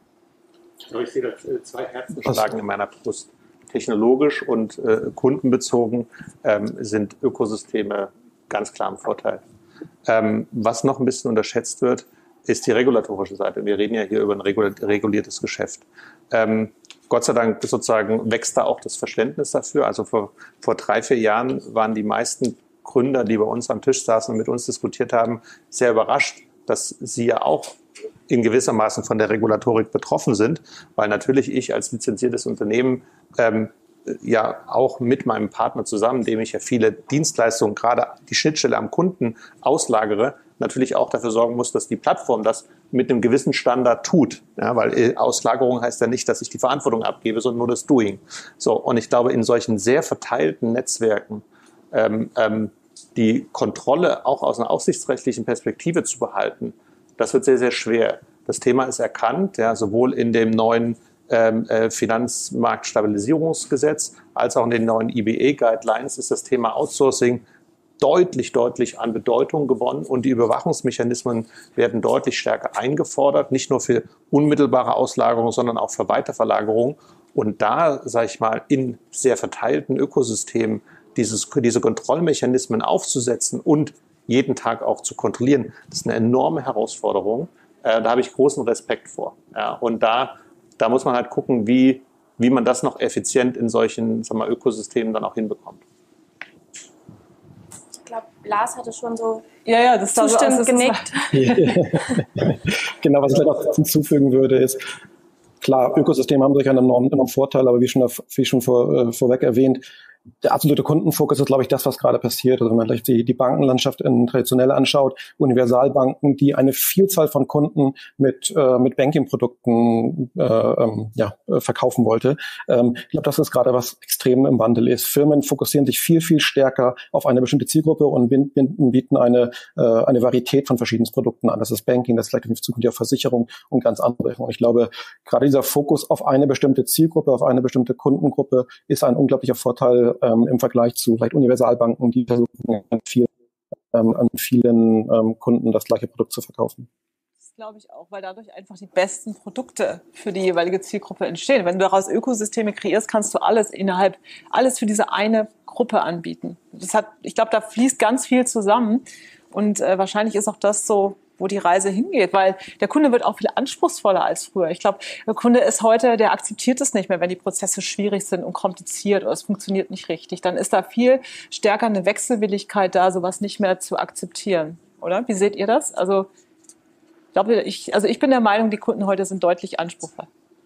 Ich sehe da zwei Herzen schlagen in meiner Brust. Technologisch und äh, kundenbezogen ähm, sind Ökosysteme ganz klar im Vorteil. Ähm, was noch ein bisschen unterschätzt wird, ist die regulatorische Seite. Wir reden ja hier über ein reguliertes Geschäft. Ähm, Gott sei Dank sozusagen wächst da auch das Verständnis dafür. Also vor, vor drei, vier Jahren waren die meisten Gründer, die bei uns am Tisch saßen und mit uns diskutiert haben, sehr überrascht, dass sie ja auch in gewissermaßen von der Regulatorik betroffen sind, weil natürlich ich als lizenziertes Unternehmen ähm, ja auch mit meinem Partner zusammen, dem ich ja viele Dienstleistungen, gerade die Schnittstelle am Kunden auslagere, natürlich auch dafür sorgen muss, dass die Plattform das mit einem gewissen Standard tut. Ja, weil Auslagerung heißt ja nicht, dass ich die Verantwortung abgebe, sondern nur das Doing. So, und ich glaube, in solchen sehr verteilten Netzwerken ähm, ähm, die Kontrolle auch aus einer aufsichtsrechtlichen Perspektive zu behalten, das wird sehr, sehr schwer. Das Thema ist erkannt, ja, sowohl in dem neuen ähm, äh, Finanzmarktstabilisierungsgesetz als auch in den neuen I B A-Guidelines ist das Thema Outsourcing deutlich, deutlich an Bedeutung gewonnen und die Überwachungsmechanismen werden deutlich stärker eingefordert, nicht nur für unmittelbare Auslagerung, sondern auch für Weiterverlagerung. Und da, sage ich mal, in sehr verteilten Ökosystemen dieses, diese Kontrollmechanismen aufzusetzen und jeden Tag auch zu kontrollieren, das ist eine enorme Herausforderung. Äh, da habe ich großen Respekt vor. Ja, und da, da muss man halt gucken, wie, wie man das noch effizient in solchen, sagen wir, Ökosystemen dann auch hinbekommt. Ich glaube, Lars hatte schon so ja, ja, das zustimmend so, genickt. Genau, was ich noch hinzufügen würde, ist, klar, Ökosysteme haben durch einen enormen, enormen Vorteil, aber wie schon, wie schon vor, äh, vorweg erwähnt, der absolute Kundenfokus ist, glaube ich, das, was gerade passiert. Also wenn man gleich die, die Bankenlandschaft in traditionell anschaut, Universalbanken, die eine Vielzahl von Kunden mit, äh, mit Banking-Produkten äh, ähm, ja, verkaufen wollte. Ähm, ich glaube, das ist gerade was extrem im Wandel ist. Firmen fokussieren sich viel, viel stärker auf eine bestimmte Zielgruppe und bieten eine, äh, eine Varietät von verschiedenen Produkten an. Das ist Banking, das ist vielleicht in Zukunft auch Versicherung und ganz andere. Und ich glaube, gerade dieser Fokus auf eine bestimmte Zielgruppe, auf eine bestimmte Kundengruppe ist ein unglaublicher Vorteil ähm, im Vergleich zu vielleicht Universalbanken, die versuchen an, viel, ähm, an vielen ähm, Kunden das gleiche Produkt zu verkaufen. Das glaube ich auch, weil dadurch einfach die besten Produkte für die jeweilige Zielgruppe entstehen. Wenn du daraus Ökosysteme kreierst, kannst du alles innerhalb, alles für diese eine Gruppe anbieten. Das hat, ich glaube, da fließt ganz viel zusammen und äh, wahrscheinlich ist auch das so wo die Reise hingeht, weil der Kunde wird auch viel anspruchsvoller als früher. Ich glaube, der Kunde ist heute, der akzeptiert es nicht mehr, wenn die Prozesse schwierig sind und kompliziert oder es funktioniert nicht richtig. Dann ist da viel stärker eine Wechselwilligkeit da, sowas nicht mehr zu akzeptieren, oder? Wie seht ihr das? Also ich glaube, ich, also ich bin der Meinung, die Kunden heute sind deutlich anspruchsvoller.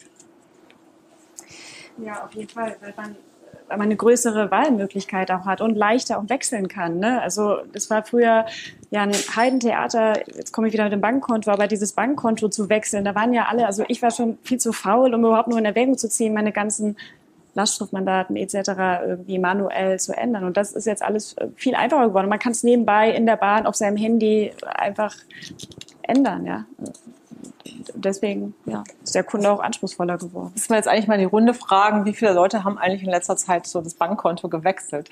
Ja, auf jeden Fall, weil man, weil man eine größere Wahlmöglichkeit auch hat und leichter auch wechseln kann. Ne? Also das war früher ja ein Heidentheater, jetzt komme ich wieder mit dem Bankkonto, aber dieses Bankkonto zu wechseln, da waren ja alle, also ich war schon viel zu faul, um überhaupt nur in Erwägung zu ziehen, meine ganzen Lastschriftmandaten et cetera irgendwie manuell zu ändern. Und das ist jetzt alles viel einfacher geworden. Man kann es nebenbei in der Bahn auf seinem Handy einfach ändern, ja. Deswegen ja, ist der Kunde auch anspruchsvoller geworden. Müssen wir jetzt eigentlich mal die Runde fragen, wie viele Leute haben eigentlich in letzter Zeit so das Bankkonto gewechselt?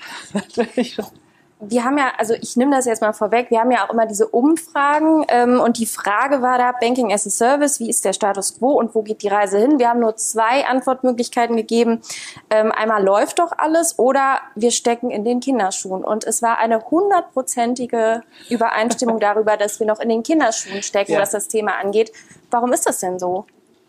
Wir haben ja, also ich nehme das jetzt mal vorweg, wir haben ja auch immer diese Umfragen ähm, und die Frage war da, Banking as a Service, wie ist der Status quo und wo geht die Reise hin? Wir haben nur zwei Antwortmöglichkeiten gegeben. Ähm, einmal läuft doch alles oder wir stecken in den Kinderschuhen. Und es war eine hundertprozentige Übereinstimmung darüber, dass wir noch in den Kinderschuhen stecken, ja, was das Thema angeht. Warum ist das denn so?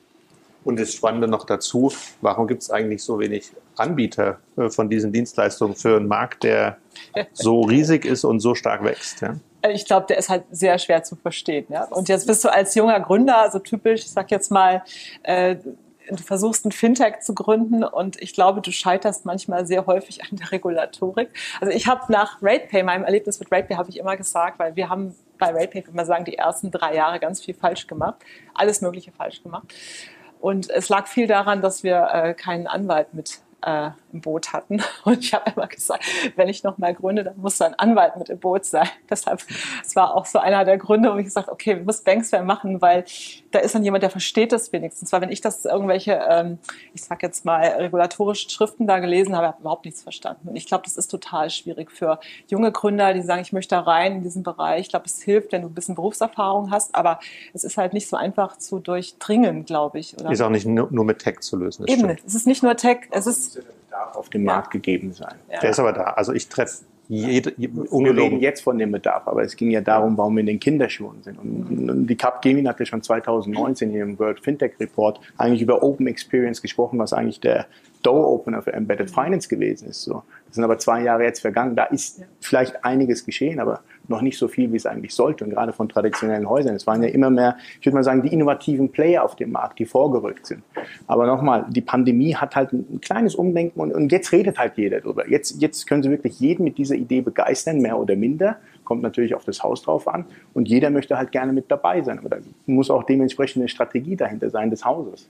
Und das Spannende noch dazu, warum gibt es eigentlich so wenig Anbieter von diesen Dienstleistungen für einen Markt, der so riesig ist und so stark wächst? Ja? Ich glaube, der ist halt sehr schwer zu verstehen. Ja? Und jetzt bist du als junger Gründer, also typisch, ich sag jetzt mal, äh, du versuchst ein Fintech zu gründen und ich glaube, du scheiterst manchmal sehr häufig an der Regulatorik. Also ich habe nach RatePay, meinem Erlebnis mit RatePay, habe ich immer gesagt, weil wir haben bei RatePay, würde man sagen, die ersten drei Jahre ganz viel falsch gemacht, alles Mögliche falsch gemacht. Und es lag viel daran, dass wir äh, keinen Anwalt mit äh, im Boot hatten. Und ich habe immer gesagt, wenn ich noch mal gründe, dann muss da ein Anwalt mit im Boot sein. Deshalb, es war auch so einer der Gründe, wo ich gesagt habe, okay, wir müssen Banksware machen, weil da ist dann jemand, der versteht das wenigstens. Weil wenn ich das irgendwelche, ähm, ich sag jetzt mal, regulatorischen Schriften da gelesen habe, habe ich überhaupt nichts verstanden. Und ich glaube, das ist total schwierig für junge Gründer, die sagen, ich möchte da rein in diesen Bereich. Ich glaube, es hilft, wenn du ein bisschen Berufserfahrung hast, aber es ist halt nicht so einfach zu durchdringen, glaube ich. Oder? Ist auch nicht nur mit Tech zu lösen. Eben, stimmt. Es ist nicht nur Tech, es ist Bedarf auf dem Markt ja. gegeben sein. Ja. Der ist aber da. Also ich treffe jede, wir reden jetzt von dem Bedarf, aber es ging ja darum, warum wir in den Kinderschuhen sind. Und, und die Capgemini hatte schon zweitausendneunzehn in ihrem World Fintech Report eigentlich über Open Experience gesprochen, was eigentlich der Door-Opener für Embedded Finance gewesen ist. So. Das sind aber zwei Jahre jetzt vergangen. Da ist vielleicht einiges geschehen, aber noch nicht so viel, wie es eigentlich sollte. Und gerade von traditionellen Häusern. Es waren ja immer mehr, ich würde mal sagen, die innovativen Player auf dem Markt, die vorgerückt sind. Aber nochmal, die Pandemie hat halt ein kleines Umdenken und, und jetzt redet halt jeder drüber. Jetzt, jetzt können sie wirklich jeden mit dieser Idee begeistern, mehr oder minder. Kommt natürlich auf das Haus drauf an. Und jeder möchte halt gerne mit dabei sein. Aber da muss auch dementsprechend eine Strategie dahinter sein des Hauses.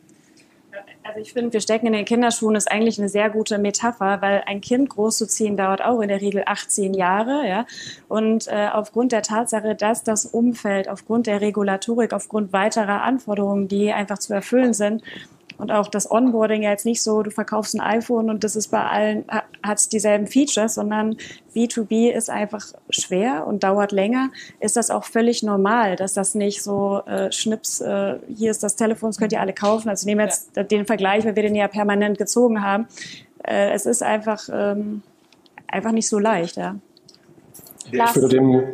Also ich finde, wir stecken in den Kinderschuhen ist eigentlich eine sehr gute Metapher, weil ein Kind großzuziehen dauert auch in der Regel achtzehn Jahre. Ja? Und äh, aufgrund der Tatsache, dass das Umfeld, aufgrund der Regulatorik, aufgrund weiterer Anforderungen, die einfach zu erfüllen sind, und auch das Onboarding ja jetzt nicht so, du verkaufst ein iPhone und das ist bei allen, hat es dieselben Features, sondern B zwei B ist einfach schwer und dauert länger, ist das auch völlig normal, dass das nicht so äh, Schnips, äh, hier ist das Telefon, das könnt ihr alle kaufen. Also nehmen wir jetzt ja. den Vergleich, weil wir den ja permanent gezogen haben. Äh, es ist einfach, ähm, einfach nicht so leicht. Ja. Ich würde dem,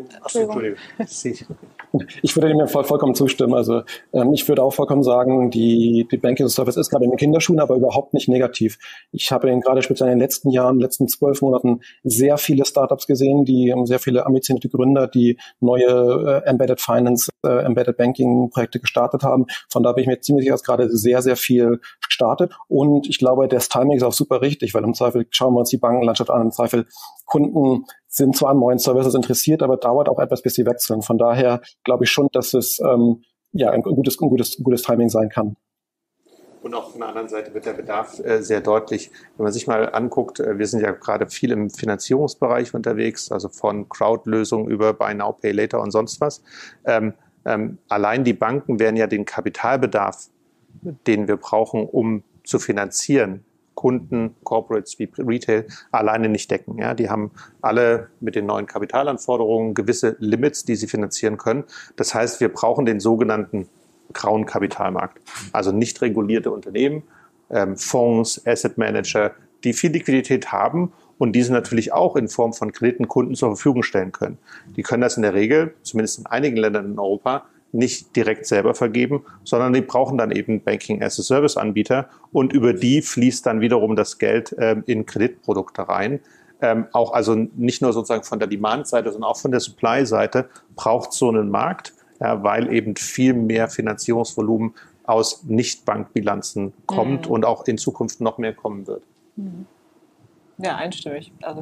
ich würde dem voll, vollkommen zustimmen. Also ähm, ich würde auch vollkommen sagen, die, die Banking Service ist gerade in den Kinderschuhen, aber überhaupt nicht negativ. Ich habe in, gerade speziell in den letzten Jahren, in den letzten zwölf Monaten sehr viele Startups gesehen, die ähm, sehr viele ambitionierte Gründer, die neue äh, Embedded Finance, äh, Embedded Banking Projekte gestartet haben. Von da bin ich mir ziemlich sicher, dass gerade sehr, sehr viel startet. Und ich glaube, das Timing ist auch super richtig, weil im Zweifel schauen wir uns die Bankenlandschaft an, im Zweifel Kunden sind zwar an neuen Services interessiert, aber dauert auch etwas, bis sie wechseln. Von daher glaube ich schon, dass es ähm, ja ein gutes, ein gutes, ein gutes Timing sein kann. Und auch von der anderen Seite wird der Bedarf äh, sehr deutlich. Wenn man sich mal anguckt, äh, wir sind ja gerade viel im Finanzierungsbereich unterwegs, also von Crowd-Lösungen über Buy Now, Pay Later und sonst was. Ähm, ähm, allein die Banken werden ja den Kapitalbedarf, den wir brauchen, um zu finanzieren, Kunden, Corporates wie Retail alleine nicht decken. Ja, die haben alle mit den neuen Kapitalanforderungen gewisse Limits, die sie finanzieren können. Das heißt, wir brauchen den sogenannten grauen Kapitalmarkt. Also nicht regulierte Unternehmen, ähm, Fonds, Asset Manager, die viel Liquidität haben und diese natürlich auch in Form von Krediten Kunden zur Verfügung stellen können. Die können das in der Regel, zumindest in einigen Ländern in Europa, nicht direkt selber vergeben, sondern die brauchen dann eben Banking-as-a-Service-Anbieter und über die fließt dann wiederum das Geld ähm, in Kreditprodukte rein. Ähm, auch also nicht nur sozusagen von der Demand-Seite, sondern auch von der Supply-Seite braucht so einen Markt, ja, weil eben viel mehr Finanzierungsvolumen aus Nicht-Bankbilanzen kommt mhm. und auch in Zukunft noch mehr kommen wird. Mhm. Ja, einstimmig. Also.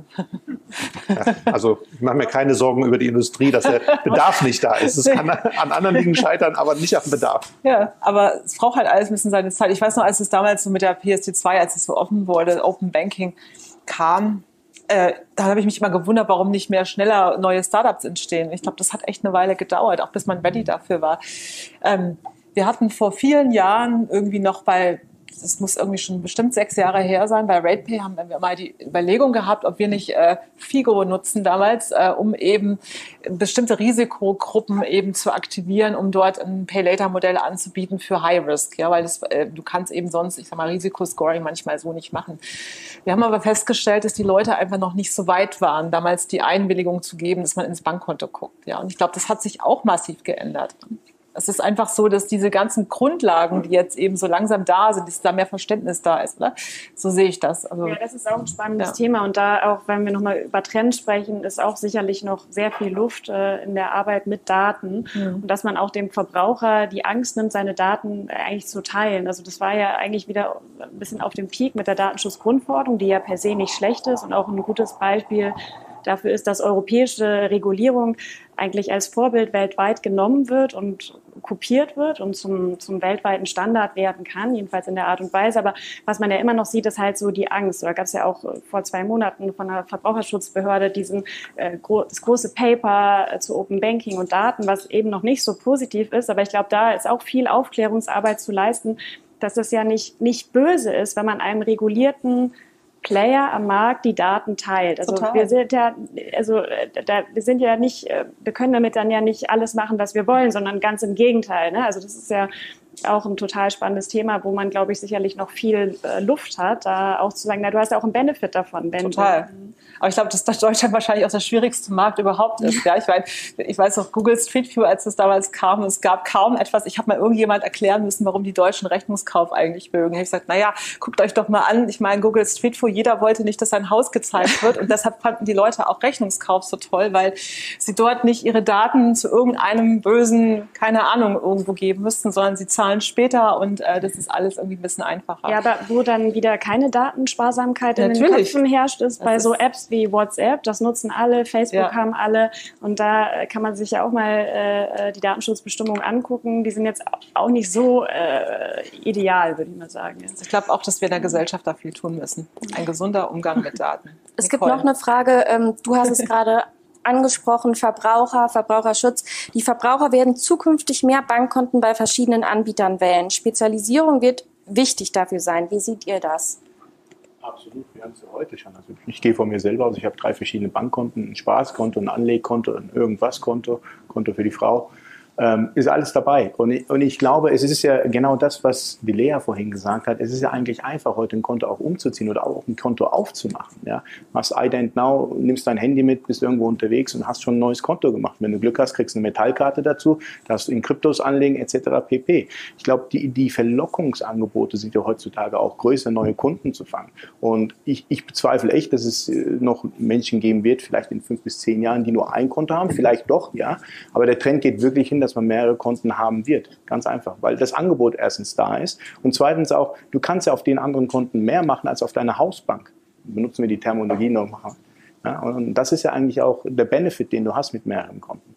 Ja, also ich mache mir keine Sorgen über die Industrie, dass der Bedarf nicht da ist. Es kann an anderen Dingen scheitern, aber nicht am Bedarf. Ja, aber es braucht halt alles ein bisschen seine Zeit. Ich weiß noch, als es damals so mit der P S C zwei, als es so offen wurde, Open Banking kam, äh, da habe ich mich immer gewundert, warum nicht mehr schneller neue Startups entstehen. Ich glaube, das hat echt eine Weile gedauert, auch bis man ready dafür war. Ähm, wir hatten vor vielen Jahren irgendwie noch bei das muss irgendwie schon bestimmt sechs Jahre her sein. Bei RatePay haben wir mal die Überlegung gehabt, ob wir nicht äh, Figo nutzen damals, äh, um eben bestimmte Risikogruppen eben zu aktivieren, um dort ein Pay-Later-Modell anzubieten für High-Risk. Ja, weil das, äh, du kannst eben sonst, ich sag mal, Risikoscoring manchmal so nicht machen. Wir haben aber festgestellt, dass die Leute einfach noch nicht so weit waren, damals die Einwilligung zu geben, dass man ins Bankkonto guckt. Ja, und ich glaube, das hat sich auch massiv geändert. Es ist einfach so, dass diese ganzen Grundlagen, die jetzt eben so langsam da sind, dass da mehr Verständnis da ist. Oder? So sehe ich das. Also, ja, das ist auch ein spannendes ja. Thema. Und da auch, wenn wir nochmal über Trends sprechen, ist auch sicherlich noch sehr viel Luft äh, in der Arbeit mit Daten. Mhm. Und dass man auch dem Verbraucher die Angst nimmt, seine Daten eigentlich zu teilen. Also das war ja eigentlich wieder ein bisschen auf dem Peak mit der Datenschutzgrundverordnung, die ja per se nicht schlecht ist und auch ein gutes Beispiel dafür ist, dass europäische Regulierung eigentlich als Vorbild weltweit genommen wird und kopiert wird und zum, zum weltweiten Standard werden kann, jedenfalls in der Art und Weise. Aber was man ja immer noch sieht, ist halt so die Angst. Da gab es ja auch vor zwei Monaten von der Verbraucherschutzbehörde diesen, äh, gro- das große Paper äh, zu Open Banking und Daten, was eben noch nicht so positiv ist. Aber ich glaube, da ist auch viel Aufklärungsarbeit zu leisten, dass das ja nicht, nicht böse ist, wenn man einem regulierten Player am Markt die Daten teilt. Also Total. wir sind ja, also da, wir sind ja nicht, wir können damit dann ja nicht alles machen, was wir wollen, sondern ganz im Gegenteil. Ne? Also das ist ja auch ein total spannendes Thema, wo man, glaube ich, sicherlich noch viel äh, Luft hat, da auch zu sagen, na, du hast ja auch einen Benefit davon. Wenn Total. Du, aber ich glaube, dass Deutschland wahrscheinlich auch der schwierigste Markt überhaupt ist. Ja, ich, mein, ich weiß noch, Google Street View, als es damals kam, es gab kaum etwas. Ich habe mal irgendjemand erklären müssen, warum die Deutschen Rechnungskauf eigentlich mögen. Ich habe gesagt, naja, guckt euch doch mal an. Ich meine, Google Street View, jeder wollte nicht, dass sein Haus gezeigt wird. Und deshalb fanden die Leute auch Rechnungskauf so toll, weil sie dort nicht ihre Daten zu irgendeinem bösen, keine Ahnung, irgendwo geben müssten, sondern sie zahlen später und äh, das ist alles irgendwie ein bisschen einfacher. Ja, aber wo dann wieder keine Datensparsamkeit in Natürlich. den Köpfen herrscht, ist Das bei ist so Apps wie WhatsApp. Das nutzen alle, Facebook Ja. haben alle. Und da kann man sich ja auch mal äh, die Datenschutzbestimmungen angucken. Die sind jetzt auch nicht so äh, ideal, würde ich mal sagen. Ich glaube auch, dass wir in der Gesellschaft da viel tun müssen. Ein gesunder Umgang mit Daten. Es gibt noch eine Frage, ähm, du hast es gerade angesprochen, Verbraucher, Verbraucherschutz. Die Verbraucher werden zukünftig mehr Bankkonten bei verschiedenen Anbietern wählen. Spezialisierung wird wichtig dafür sein. Wie seht ihr das? Absolut, wir haben es ja heute schon. Also ich gehe von mir selber aus, ich habe drei verschiedene Bankkonten, ein Spaßkonto, ein Anlegkonto, ein Irgendwas-Konto, Konto für die Frau. Ähm, ist alles dabei. Und ich, und ich glaube, es ist ja genau das, was die Lea vorhin gesagt hat. Es ist ja eigentlich einfach, heute ein Konto auch umzuziehen oder auch ein Konto aufzumachen. Ja? Machst Ident Now, nimmst dein Handy mit, bist irgendwo unterwegs und hast schon ein neues Konto gemacht. Wenn du Glück hast, kriegst du eine Metallkarte dazu, darfst du in Kryptos anlegen et cetera pp. Ich glaube, die, die Verlockungsangebote sind ja heutzutage auch größer, neue Kunden zu fangen. Und ich, ich bezweifle echt, dass es noch Menschen geben wird, vielleicht in fünf bis zehn Jahren, die nur ein Konto haben. Vielleicht doch, ja. Aber der Trend geht wirklich hin, dass man mehrere Konten haben wird. Ganz einfach, weil das Angebot erstens da ist und zweitens auch, du kannst ja auf den anderen Konten mehr machen als auf deiner Hausbank. Benutzen wir die Terminologie nochmal. Ja, und das ist ja eigentlich auch der Benefit, den du hast mit mehreren Konten.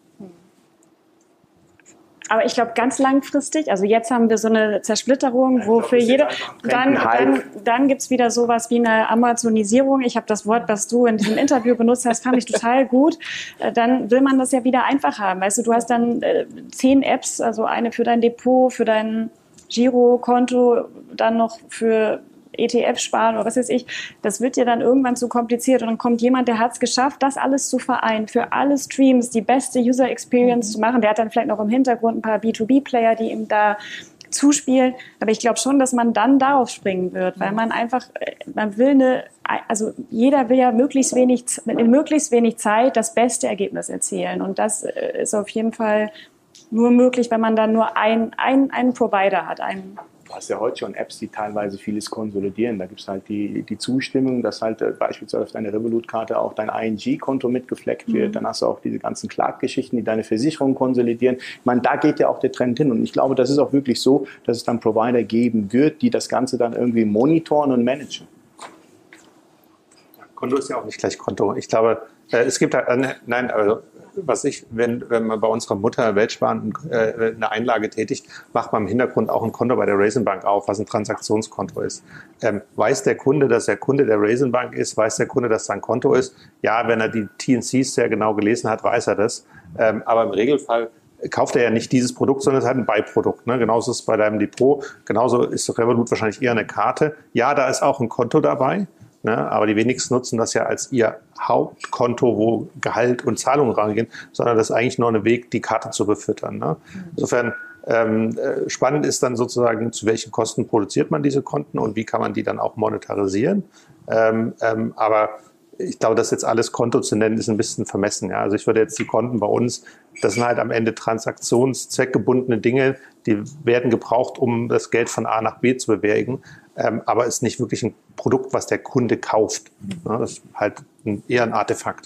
Aber ich glaube, ganz langfristig, also jetzt haben wir so eine Zersplitterung, wo für jede, dann, dann, dann gibt es wieder sowas wie eine Amazonisierung. Ich habe das Wort, was du in diesem Interview benutzt hast, fand ich total gut. Dann will man das ja wieder einfach haben. Weißt du, du hast dann äh, zehn Apps, also eine für dein Depot, für dein Girokonto, dann noch für E T F sparen oder was weiß ich, das wird ja dann irgendwann zu kompliziert und dann kommt jemand, der hat es geschafft, das alles zu vereinen, für alle Streams die beste User Experience mhm. zu machen. Der hat dann vielleicht noch im Hintergrund ein paar B zwei B Player, die ihm da zuspielen, aber ich glaube schon, dass man dann darauf springen wird, weil man einfach, man will eine, also jeder will ja möglichst wenig, in möglichst wenig Zeit das beste Ergebnis erzielen und das ist auf jeden Fall nur möglich, wenn man dann nur ein, ein, einen Provider hat, einen. Du hast ja heute schon Apps, die teilweise vieles konsolidieren. Da gibt es halt die, die Zustimmung, dass halt äh, beispielsweise auf deiner Revolut-Karte auch dein I N G-Konto mitgefleckt wird. Mhm. Dann hast du auch diese ganzen Clark-Geschichten, die deine Versicherung konsolidieren. Ich meine, da geht ja auch der Trend hin. Und ich glaube, das ist auch wirklich so, dass es dann Provider geben wird, die das Ganze dann irgendwie monitoren und managen. Konto ist ja auch nicht gleich Konto. Ich glaube, äh, es gibt halt, äh, nein, also was ich, wenn, wenn man bei unserer Mutter Weltsparen äh, eine Einlage tätigt, macht man im Hintergrund auch ein Konto bei der Raisin Bank auf, was ein Transaktionskonto ist. Ähm, weiß der Kunde, dass er Kunde der Raisin Bank ist? Weiß der Kunde, dass sein Konto ist? Ja, wenn er die T and Cs sehr genau gelesen hat, weiß er das. Ähm, aber im Regelfall kauft er ja nicht dieses Produkt, sondern es ist halt ein Beiprodukt. Ne? Genauso ist es bei deinem Depot. Genauso ist Revolut wahrscheinlich eher eine Karte. Ja, da ist auch ein Konto dabei. Ne, aber die wenigsten nutzen das ja als ihr Hauptkonto, wo Gehalt und Zahlungen reingehen, sondern das ist eigentlich nur ein Weg, die Karte zu befüttern. Ne? Insofern ähm, spannend ist dann sozusagen, zu welchen Kosten produziert man diese Konten und wie kann man die dann auch monetarisieren. Ähm, ähm, aber ich glaube, das jetzt alles Konto zu nennen, ist ein bisschen vermessen. Ja? Also ich würde jetzt die Konten bei uns, das sind halt am Ende transaktionszweckgebundene Dinge, die werden gebraucht, um das Geld von A nach B zu bewegen. Ähm, aber ist nicht wirklich ein Produkt, was der Kunde kauft. Ja, das ist halt ein, eher ein Artefakt.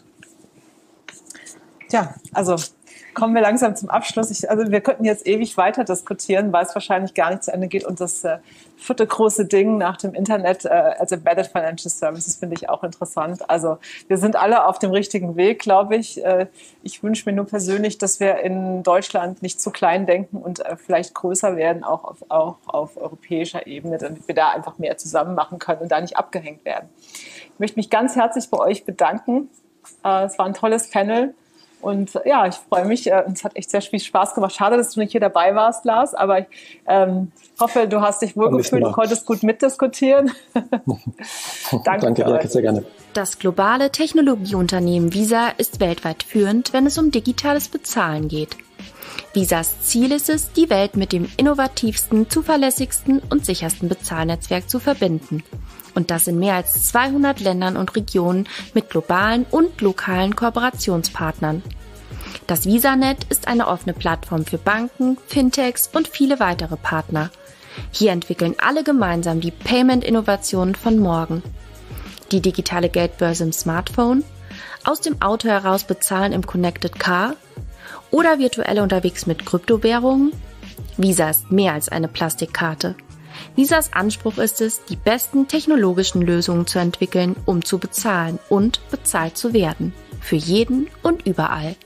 Tja, also kommen wir langsam zum Abschluss. Ich, also wir könnten jetzt ewig weiter diskutieren, weil es wahrscheinlich gar nicht zu Ende geht. Und das äh, vierte große Ding nach dem Internet, äh, als Embedded Financial Services, finde ich auch interessant. Also wir sind alle auf dem richtigen Weg, glaube ich. Äh, ich wünsche mir nur persönlich, dass wir in Deutschland nicht zu klein denken und äh, vielleicht größer werden, auch auf, auch auf europäischer Ebene, damit wir da einfach mehr zusammen machen können und da nicht abgehängt werden. Ich möchte mich ganz herzlich bei euch bedanken. Äh, es war ein tolles Panel. Und ja, ich freue mich. Es hat echt sehr viel Spaß gemacht. Schade, dass du nicht hier dabei warst, Lars. Aber ich ähm, hoffe, du hast dich wohlgefühlt und konntest gut mitdiskutieren. Danke, Danke ja, sehr gerne. Das globale Technologieunternehmen Visa ist weltweit führend, wenn es um digitales Bezahlen geht. Visas Ziel ist es, die Welt mit dem innovativsten, zuverlässigsten und sichersten Bezahlnetzwerk zu verbinden. Und das in mehr als zweihundert Ländern und Regionen mit globalen und lokalen Kooperationspartnern. Das VisaNet ist eine offene Plattform für Banken, Fintechs und viele weitere Partner. Hier entwickeln alle gemeinsam die Payment-Innovationen von morgen. Die digitale Geldbörse im Smartphone, aus dem Auto heraus bezahlen im Connected Car oder virtuell unterwegs mit Kryptowährungen? Visa ist mehr als eine Plastikkarte. Visas Anspruch ist es, die besten technologischen Lösungen zu entwickeln, um zu bezahlen und bezahlt zu werden. Für jeden und überall.